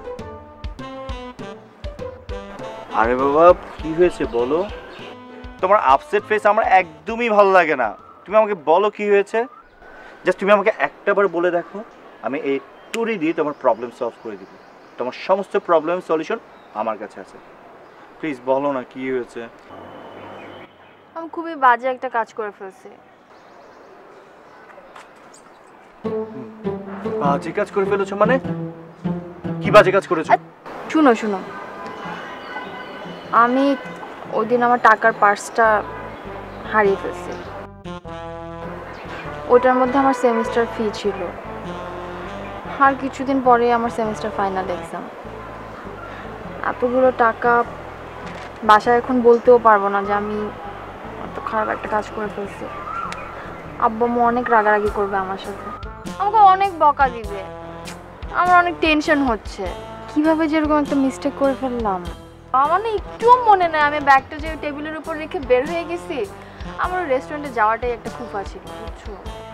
আরে বাবা, কি হয়েছে বলো? তোমার আপসেট ফেস আমার একদমই ভালো লাগে না। তুমি আমাকে বলো কি হয়েছে, জাস্ট তুমি আমাকে একটা বার বলে দেখো, আমি এই টুরি দিয়ে তোমার প্রবলেম সলভ করে দিব। তোমার সমস্ত প্রবলেম সলিউশন আমার কাছে আছে। প্লিজ বলো না কি হয়েছে। আমি খুবই বাজে একটা কাজ করে ফেলছি। বাজে কাজ করে ফেলেছো মানে? কি বাজে কাজ করেছো? শুনো শুনো, আমি ওই দিন আমার টাকার পার্সটা হারিয়ে ফেলছি। ওটার মধ্যে আমার সেমিস্টার ফি ছিল, আর কিছুদিন পরে আমার সেমিস্টার ফাইনাল এক্সাম। এতগুলো টাকা বাসায় এখন বলতেও পারবো না যে আমি এত খারাপ একটা কাজ করে ফেলছি। আব্বু আম্মু অনেক রাগারাগি করবে আমার সাথে, আমাকে অনেক বকা দিবে। আমার অনেক টেনশন হচ্ছে, কিভাবে যেরকম একটা মিস্টেক করে ফেললাম। আমার না একটুও মনে নেই আমি ব্যাগটা যে টেবিলের উপর রেখে বের হয়ে গেছি। আমার রেস্টুরেন্টে যাওয়াটাই একটা খুফা ছিল, বুঝছো?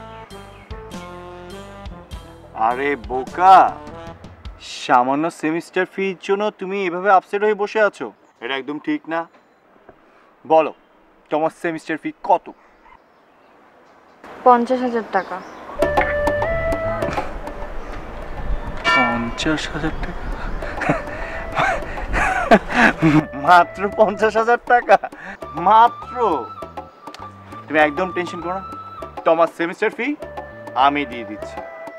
আরে বোকা, সামান্য সেমিস্টার ফির জন্য তুমি এভাবে আপসেট হয়ে বসে আছো? এটা একদম ঠিক না। বলো তোমার সেমিস্টার ফি কত? পঞ্চাশ হাজার টাকা। পঞ্চাশ হাজার টাকা? মাত্র পঞ্চাশ হাজার টাকা? মাত্র? তুমি একদম টেনশন করো না, তোমার সেমিস্টার ফি আমি দিয়ে দিচ্ছি।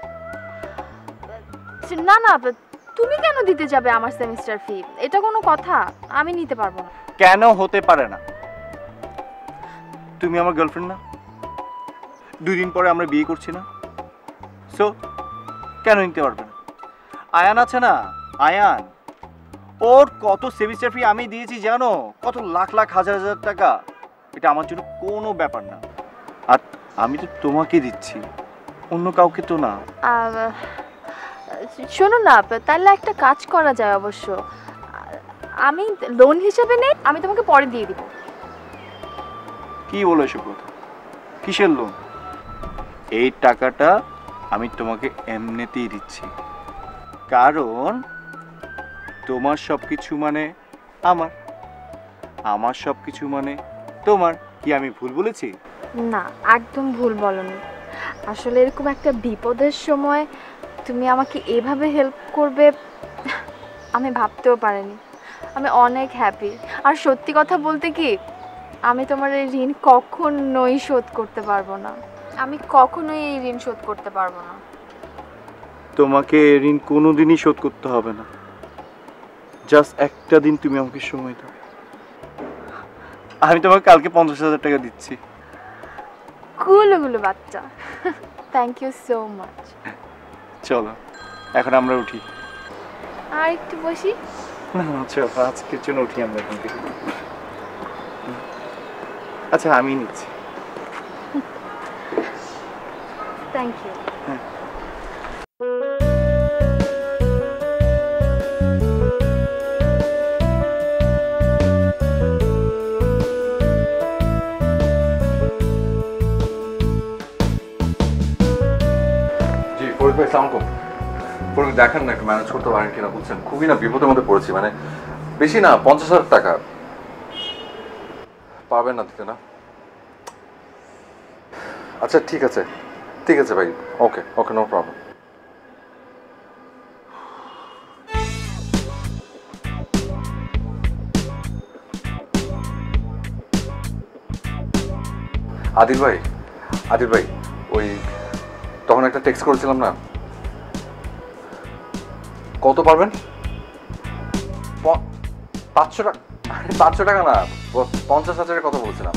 না না, তুমি কেন দিতে যাবে আমার সেমিস্টার ফি? এটা কোনো কথা? আমি নিতে পারবো না। কেন হতে পারে না? তুমি আমার গার্লফ্রেন্ড না? দুই দিন পরে আমরা বিয়ে করছি না? সো কেন নিতে পারবে না? আয়ান আছে না, আয়ান, ওর কত সেমিস্টার ফি আমি দিয়েছি জানো? কত লাখ লাখ হাজার হাজার টাকা। এটা আমার জন্য কোনো ব্যাপার না। আর আমি তো তোমাকে দিচ্ছি, অন্য কাউকে তো না। শোনো না, তাহলে একটা কাজ করা যায় অবশ্য। আমি লোন হিসেবে নেই, আমি তোমাকে পরে দিয়ে দিব। কি বলো এসব কথা? কিসের লোন? এই টাকাটা আমি তোমাকে এমনিতেই দিচ্ছি, কারণ তোমার সব কিছু মানে আমার, আমার সব কিছু মানে তোমার। কি আমি ভুল বলেছি? না, একদম ভুল বলনি। আসলে এরকম একটা বিপদের সময় তুমি আমাকে এভাবে হেল্প করবে আমি ভাবতেও পারিনি। আমি অনেক হ্যাপি। আর সত্যি কথা বলতে কি, আমি তোমার এই ঋণ কখনোই শোধ করতে পারবো না। আমি কখনোই এই ঋণ শোধ করতে পারবো না। তোমাকে এই ঋণ কোনোদিনই শোধ করতে হবে না। জাস্ট একটা দিন তুমি আমাকে সময় দাও, আমি তোমাকে কালকে পঞ্চাশ হাজার টাকা দিচ্ছি। গুলো গুলো বাচ্চা, থ্যাংক ইউ সো মাচ। চলো এখন আমরা উঠি। আর একটু বসি। না চলো, আজকের জন্য উঠি আমরা এখান থেকে। আচ্ছা আমি নিচ্ছি। Thank you. জি ফরিদ ভাই, ভাই সালাম কম পুরো দেখেন না একটু ম্যানেজ করতে পারেন কিনা বুঝছেন খুবই না বিপদের মধ্যে পড়েছি মানে বেশি না পঞ্চাশ হাজার টাকা পাবেন না দিতে না আচ্ছা ঠিক আছে ঠিক আছে ভাই okay okay no problem Adil ভাই আদিল ভাই ওই তখন একটা টেক্সট করেছিলাম না কত পারবেন পাঁচশো টাকা পাঁচশো টাকা না পঞ্চাশ হাজারের কথা বলছিলাম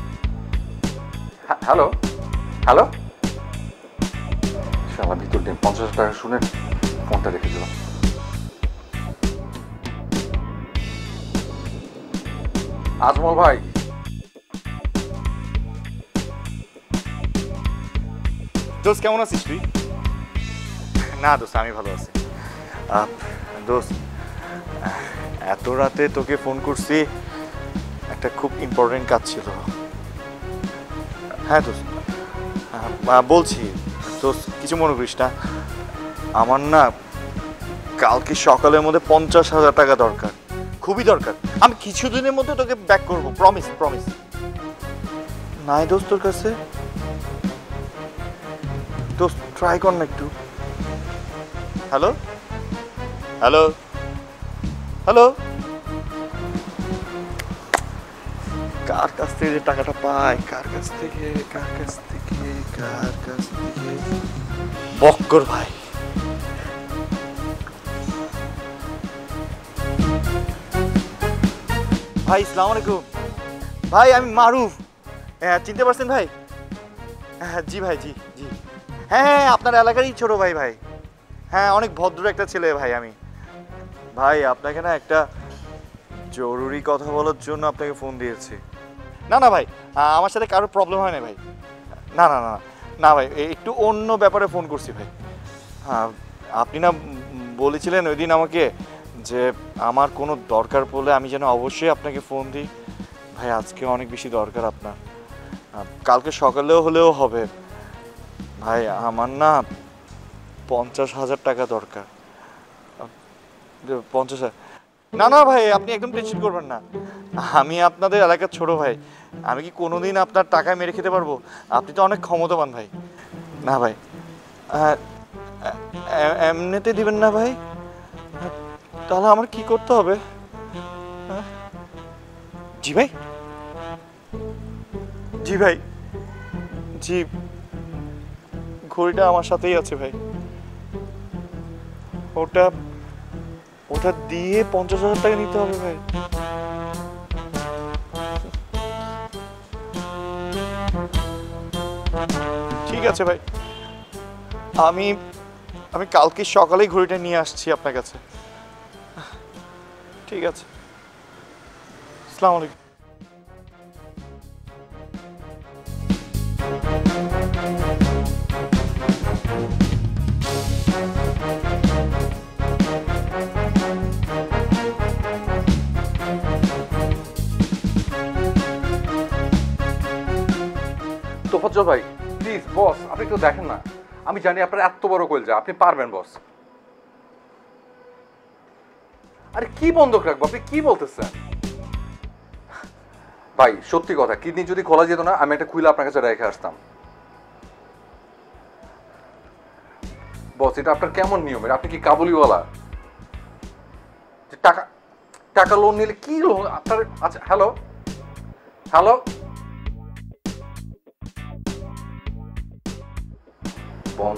হ্যালো হ্যালো শালা ভিতর দিন পঞ্চাশ হাজার টাকা শুনে ফোনটা রেখে দিলাম আজমল ভাই দোস্ত কেমন আছিস তুই? না দোস্ত আমি ভালো আছি। দোস্ত এত রাতে তোকে ফোন করছি একটা খুব ইম্পর্টেন্ট কাজ ছিল। হ্যাঁ দোস্ত বলছি দোস্ত কিছু মনে করিস না আমার না কালকে সকালের মধ্যে পঞ্চাশ হাজার টাকা দরকার খুবই দরকার আমি কিছুদিনের মধ্যে তোকে ব্যাক করবো প্রমিস প্রমিস নাই দোস্ত তোর কাছে দোস্ত ট্রাই কর না একটু হ্যালো হ্যালো হ্যালো কার কাছ থেকে যে টাকাটা পায় কার কাছ থেকে কার কাছ থেকে কার কাছ থেকে বক্কর ভাই ভাই আসসালামু আলাইকুম ভাই আমি মারুফ হ্যাঁ চিনতে পারছেন ভাই হ্যাঁ জি ভাই জি জি হ্যাঁ হ্যাঁ আপনার এলাকারই ছোট ভাই ভাই হ্যাঁ অনেক ভদ্র একটা ছেলে ভাই আমি ভাই আপনাকে না একটা জরুরি কথা বলার জন্য আপনাকে ফোন দিয়েছি না না ভাই আমার সাথে কারোর প্রবলেম হয় না ভাই না না না না ভাই একটু অন্য ব্যাপারে ফোন করছি ভাই হ্যাঁ আপনি না বলেছিলেন ওই দিন আমাকে যে আমার কোনো দরকার পড়লে আমি যেন অবশ্যই আপনাকে ফোন দিই ভাই আজকে অনেক বেশি দরকার আপনার কালকে সকালেও হলেও হবে ভাই আমার না পঞ্চাশ হাজার টাকা দরকার পঞ্চাশ হাজার না না ভাই আপনি একদম টেনশন করবেন না আমি আপনাদের এলাকার ছোট ভাই আমি কি কোনোদিন আপনার টাকায় মেরে খেতে পারবো আপনি তো অনেক ক্ষমতাবান ভাই না ভাই এমনিতে দিবেন না ভাই তাহলে আমার কি করতে হবে জি ভাই জি ভাই জি ঘড়িটা আমার সাথেই আছে ভাই ওটা ওটা দিয়ে পঞ্চাশ হাজার টাকা নিতে হবে ভাই ঠিক আছে ভাই আমি আমি কালকে সকালেই ঘড়িটা নিয়ে আসছি আপনার কাছে ঠিক আছে আসসালামু আলাইকুম তোফাজ্জল ভাই প্লিজ বস আপনি একটু দেখেন না আমি জানি আপনার এত বড় কলজা আপনি পারবেন বস আরে কি বন্ধক রাখবো আপনি কি বলতেছেন ভাই সত্যি কথা কিডনি যদি খোলা যেত না আমি একটা খুলে আপনার কাছে রেখে আসতাম বস এটা আপনার কেমন নিয়ম আপনি কি কাবুলিওয়ালা টাকা টাকা লোন নিলে কি লোন আপনার আচ্ছা হ্যালো হ্যালো বন্ধ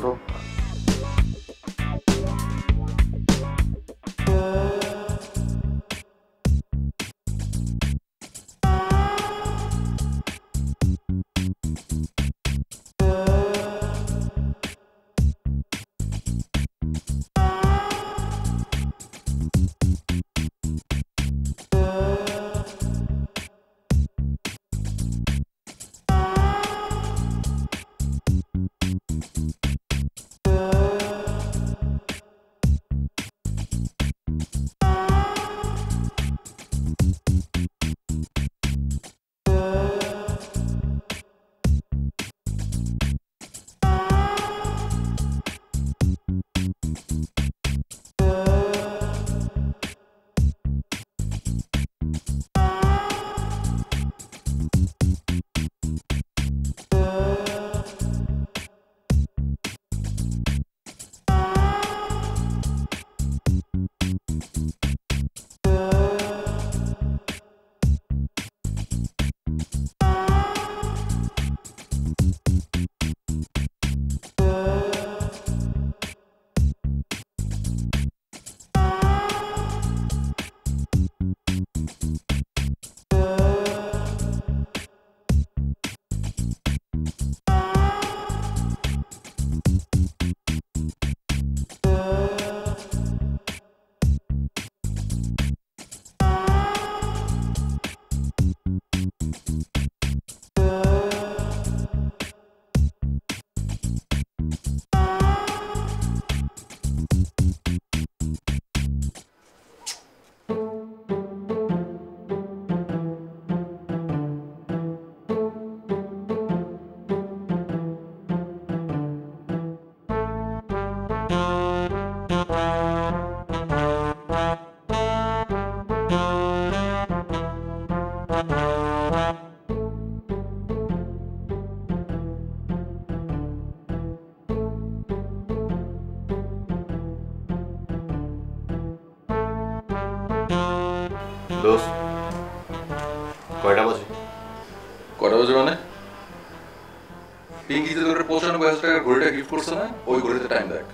দোস্ত কয়টা বাজে? কটা বাজে মানে? পিঙ্কি যে তোর পঁচানব্বই হাজার টাকার ঘড়িটা গিফট করছে না, ওই ঘড়িতে টাইম দেখ।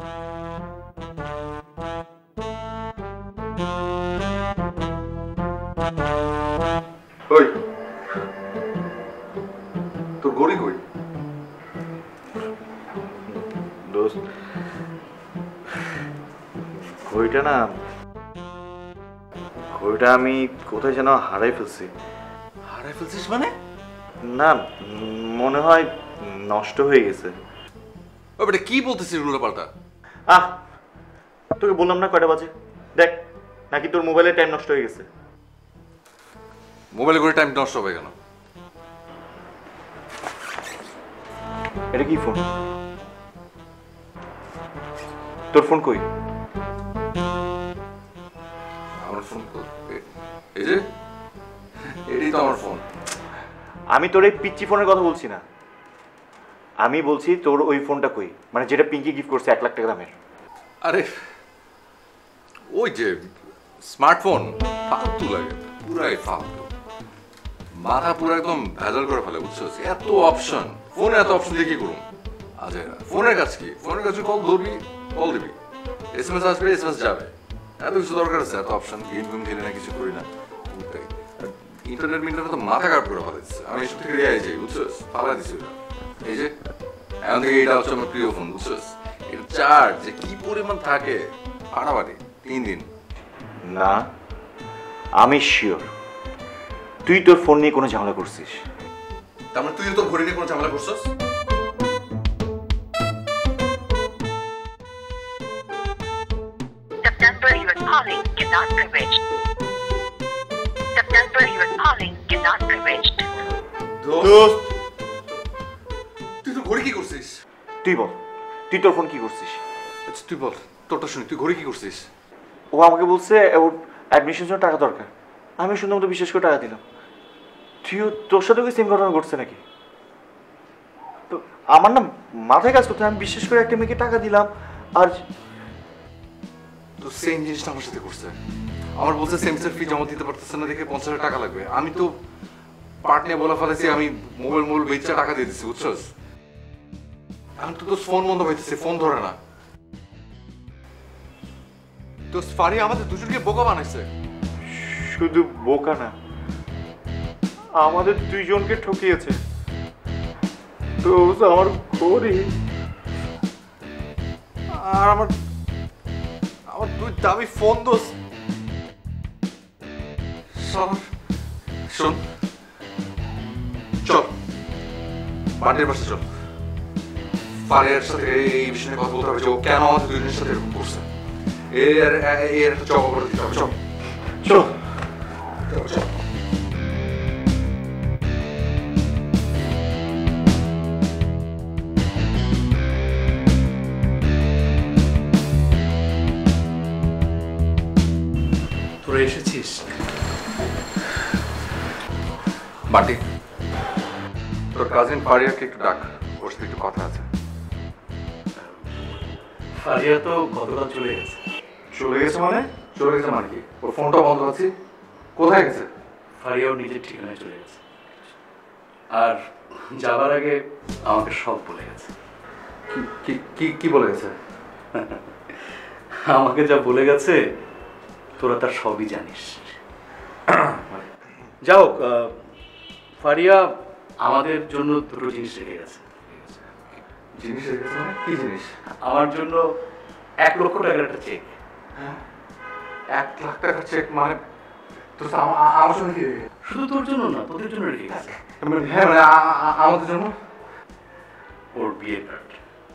ওই তোর ঘড়ি কই? দোস্ত ঘড়িটা না, ঘড়িটা আমি কোথায় যেন হারাই ফেলছি। হারাই ফেলছিস মানে? না উম, মনে হয় নষ্ট হয়ে গেছে। ওই বেটা কি বলতেছিস উল্টো পাল্টা? আহ তোকে বললাম না কয়টা বাজে, দেখ নাকি তোর মোবাইলের টাইম নষ্ট হয়ে গেছে। মোবাইলে করে টাইম নষ্ট হবে কেন? এটা কি ফোন? তোর ফোন কই? আমার ফোন এই যে, এটাই তো আমার ফোন। আমি তোর এই পিচ্চি ফোনের কথা বলছি না, আমি বলছি তোর ওই ফোনটা কই, মানে যেটা পিঙ্কি গিফট করছে এক লাখ টাকা দামের। আরে ওই যে স্মার্টফোন, ফালতু লাগে, পুরাই ফালতু, মাথা পুরো একদম ভেজাল করে ফেলে, বুঝছো? এত অপশন, ফোনে এত অপশন দিয়ে কি করুন? আচ্ছা ফোনের কাজ কি? ফোনের কাছে কল ধরবি, কল দিবি, এস এম এস আসবে, এস এম এস যাবে, এত কিছু দরকার আছে? এত অপশন, গেম গেম খেলে না, কিছু করি না, ইন্টারনেট মিন্টারনেট তো মাথা খারাপ করে ফেলেছে। আমি এসব থেকে রেয়াই যাই, বুঝছো? ফালা দিছি ওটা। এই যে এখন থেকে এটা হচ্ছে আমার প্রিয় ফোন, বুঝছো? এর চার্জ যে কি পরিমাণ থাকে, ফাটাফাটি তিন দিন। না আমি শিওর তুই তোর ফোন নিয়ে কোনো ঝামেলা করছিস। তার মানে তুইও তো ঘড়ি নিয়ে কোনো ঝামেলা করছস? The number you are calling cannot be reached. The number you are calling cannot be reached. দোস্ত তুই তো ঘড়ি কি করছিস? তুই বল, তুই তোর ফোন কি করছিস? আচ্ছা তুই বল, তোরটা শুনি, তুই ঘড়ি কি করছিস? ও আমাকে বলছে ওর অ্যাডমিশনের জন্য টাকা দরকার, আমি সুন্দর মতো বিশ্বাস করে টাকা দিলাম। তুইও তোর সাথে কি সেম ঘটনা ঘটছে নাকি? তো আমার না মাথায় কাজ করতে, আমি বিশ্বাস করে একটা মেয়েকে টাকা দিলাম, আর তো সেম জিনিসটা আমার সাথে করছে। আমার বলছে সেমিস্টার ফি জমা দিতে পারতেছে না দেখে পঞ্চাশ হাজার টাকা লাগবে। আমি তো পার্ট নিয়ে বলে ফেলেছি, আমি মোবাইল মোবাইল বেচা টাকা দিয়ে দিচ্ছি, বুঝছস? এখন তো তোর ফোন বন্ধ হইতেছে, ফোন ধরে না। তো ফারি আমাদের দুজনকে বোকা বানাইছে। শুধু বোকা না, আমাদের দুইজনকে ঠকিয়েছে। তো আমার ঘড়ি আর আমার আমার দুই দামি ফোন দোস। শোন চল বাড়ির পাশে চল, ফারিয়ার সাথে এই বিষয়ে নিয়ে কথা বলতে হবে যে ও কেন আমাদের দুজনের সাথে এরকম করছে। এর এর একটা জবাব করে দিতে হবে। চল চল চল চল। তোরা এসেছিস? বাটি তোর কাজিন ফারিয়াকে একটু ডাক, ওর সাথে একটু কথা আছে। ফারিয়া তো গতকাল চলে গেছে। চলে গেছে মানে? চলে গেছে মানে কি? ওর ফোনটা বন্ধ আছে, কোথায় গেছে? ফারিয়াও নিজের ঠিকানায় চলে গেছে, আর যাবার আগে আমাকে সব বলে গেছে। কি কি কি বলে গেছে? আমাকে যা বলে গেছে তোরা তার সবই জানিস। যাও, ফারিয়া আমাদের জন্য দুটো জিনিস রেখে গেছে। জিনিস রেখেছে মানে? কি জিনিস? আমার জন্য এক লক্ষ টাকার একটা চেক। এক লাখ টাকার চেক মানে? তো আমা- আ- আমার সঙ্গে কি রেখে গেছে? শুধু তোর জন্য না, তোদের জন্য রেখে গেছে। মানে- হ্যাঁ মানে আ- আ- আমাদের জন্য ওর বিয়ের কার্ড।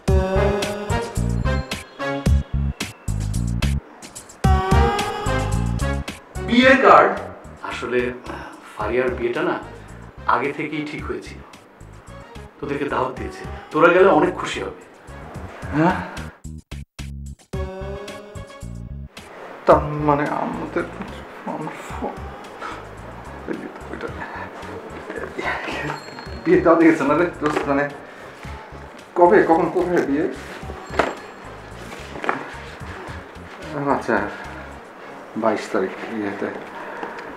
বিয়ের কার্ড? আসলে ফারিয়ার বিয়েটা না আগে থেকেই ঠিক হয়েছিল, তোদেরকে দাওয়াত দিয়েছে, তোরা গেলে অনেক খুশি হবে। হ্যাঁ, তার মানে আমাদের আমার ফোন ওইটা বিয়ে দাওয়াত গেছে না রে দোস্ত? মানে কবে, কখন, কোথায় বিয়ে? আচ্ছা বাইশ তারিখ ইয়েতে।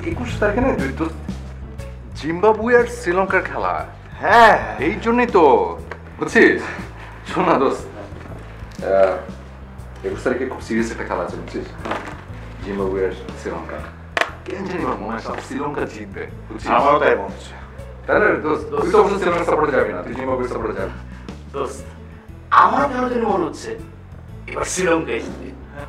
একুশ তারিখে না তো জিম্বাবুয়ে আর শ্রীলঙ্কার খেলা। হ্যাঁ এই জন্যই তো বুঝছিস। শোন না দোস্ত, আহ, একুশ তারিখে খুব সিরিয়াস একটা খেলা আছে বুঝছিস, জিম্বাবুয়ে আর শ্রীলঙ্কা। কেন জানি আমার মনে হয় সব শ্রীলঙ্কা জিতবে বুঝছিস। আমারও তাই মনে হচ্ছে। তাহলে দোস্ত তুই তো অবশ্য শ্রীলঙ্কা সাপোর্টে যাবি না, তুই জিম্বাবুয়ে সাপোর্টে যাবি। দোস্ত আমার কেন জানি মনে হচ্ছে এবার শ্রীলঙ্কা এসেছে।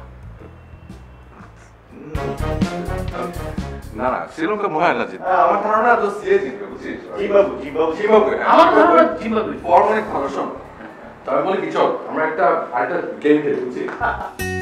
না না শ্রীলঙ্কা মনে হয় না জিতবে। আমার ধারণা দোস্ত ইয়ে জিতবে বুঝছিস, জিম্বাবু জিম্বাবু জিম্বাবুয়ে। হ্যাঁ। আমার ধারণা জিম্বাবুয়ে। ফর্ম অনেক ভালো। শোন তবে বলি কি, চল আমরা একটা আরেকটা গেম খেলি বুঝছিস।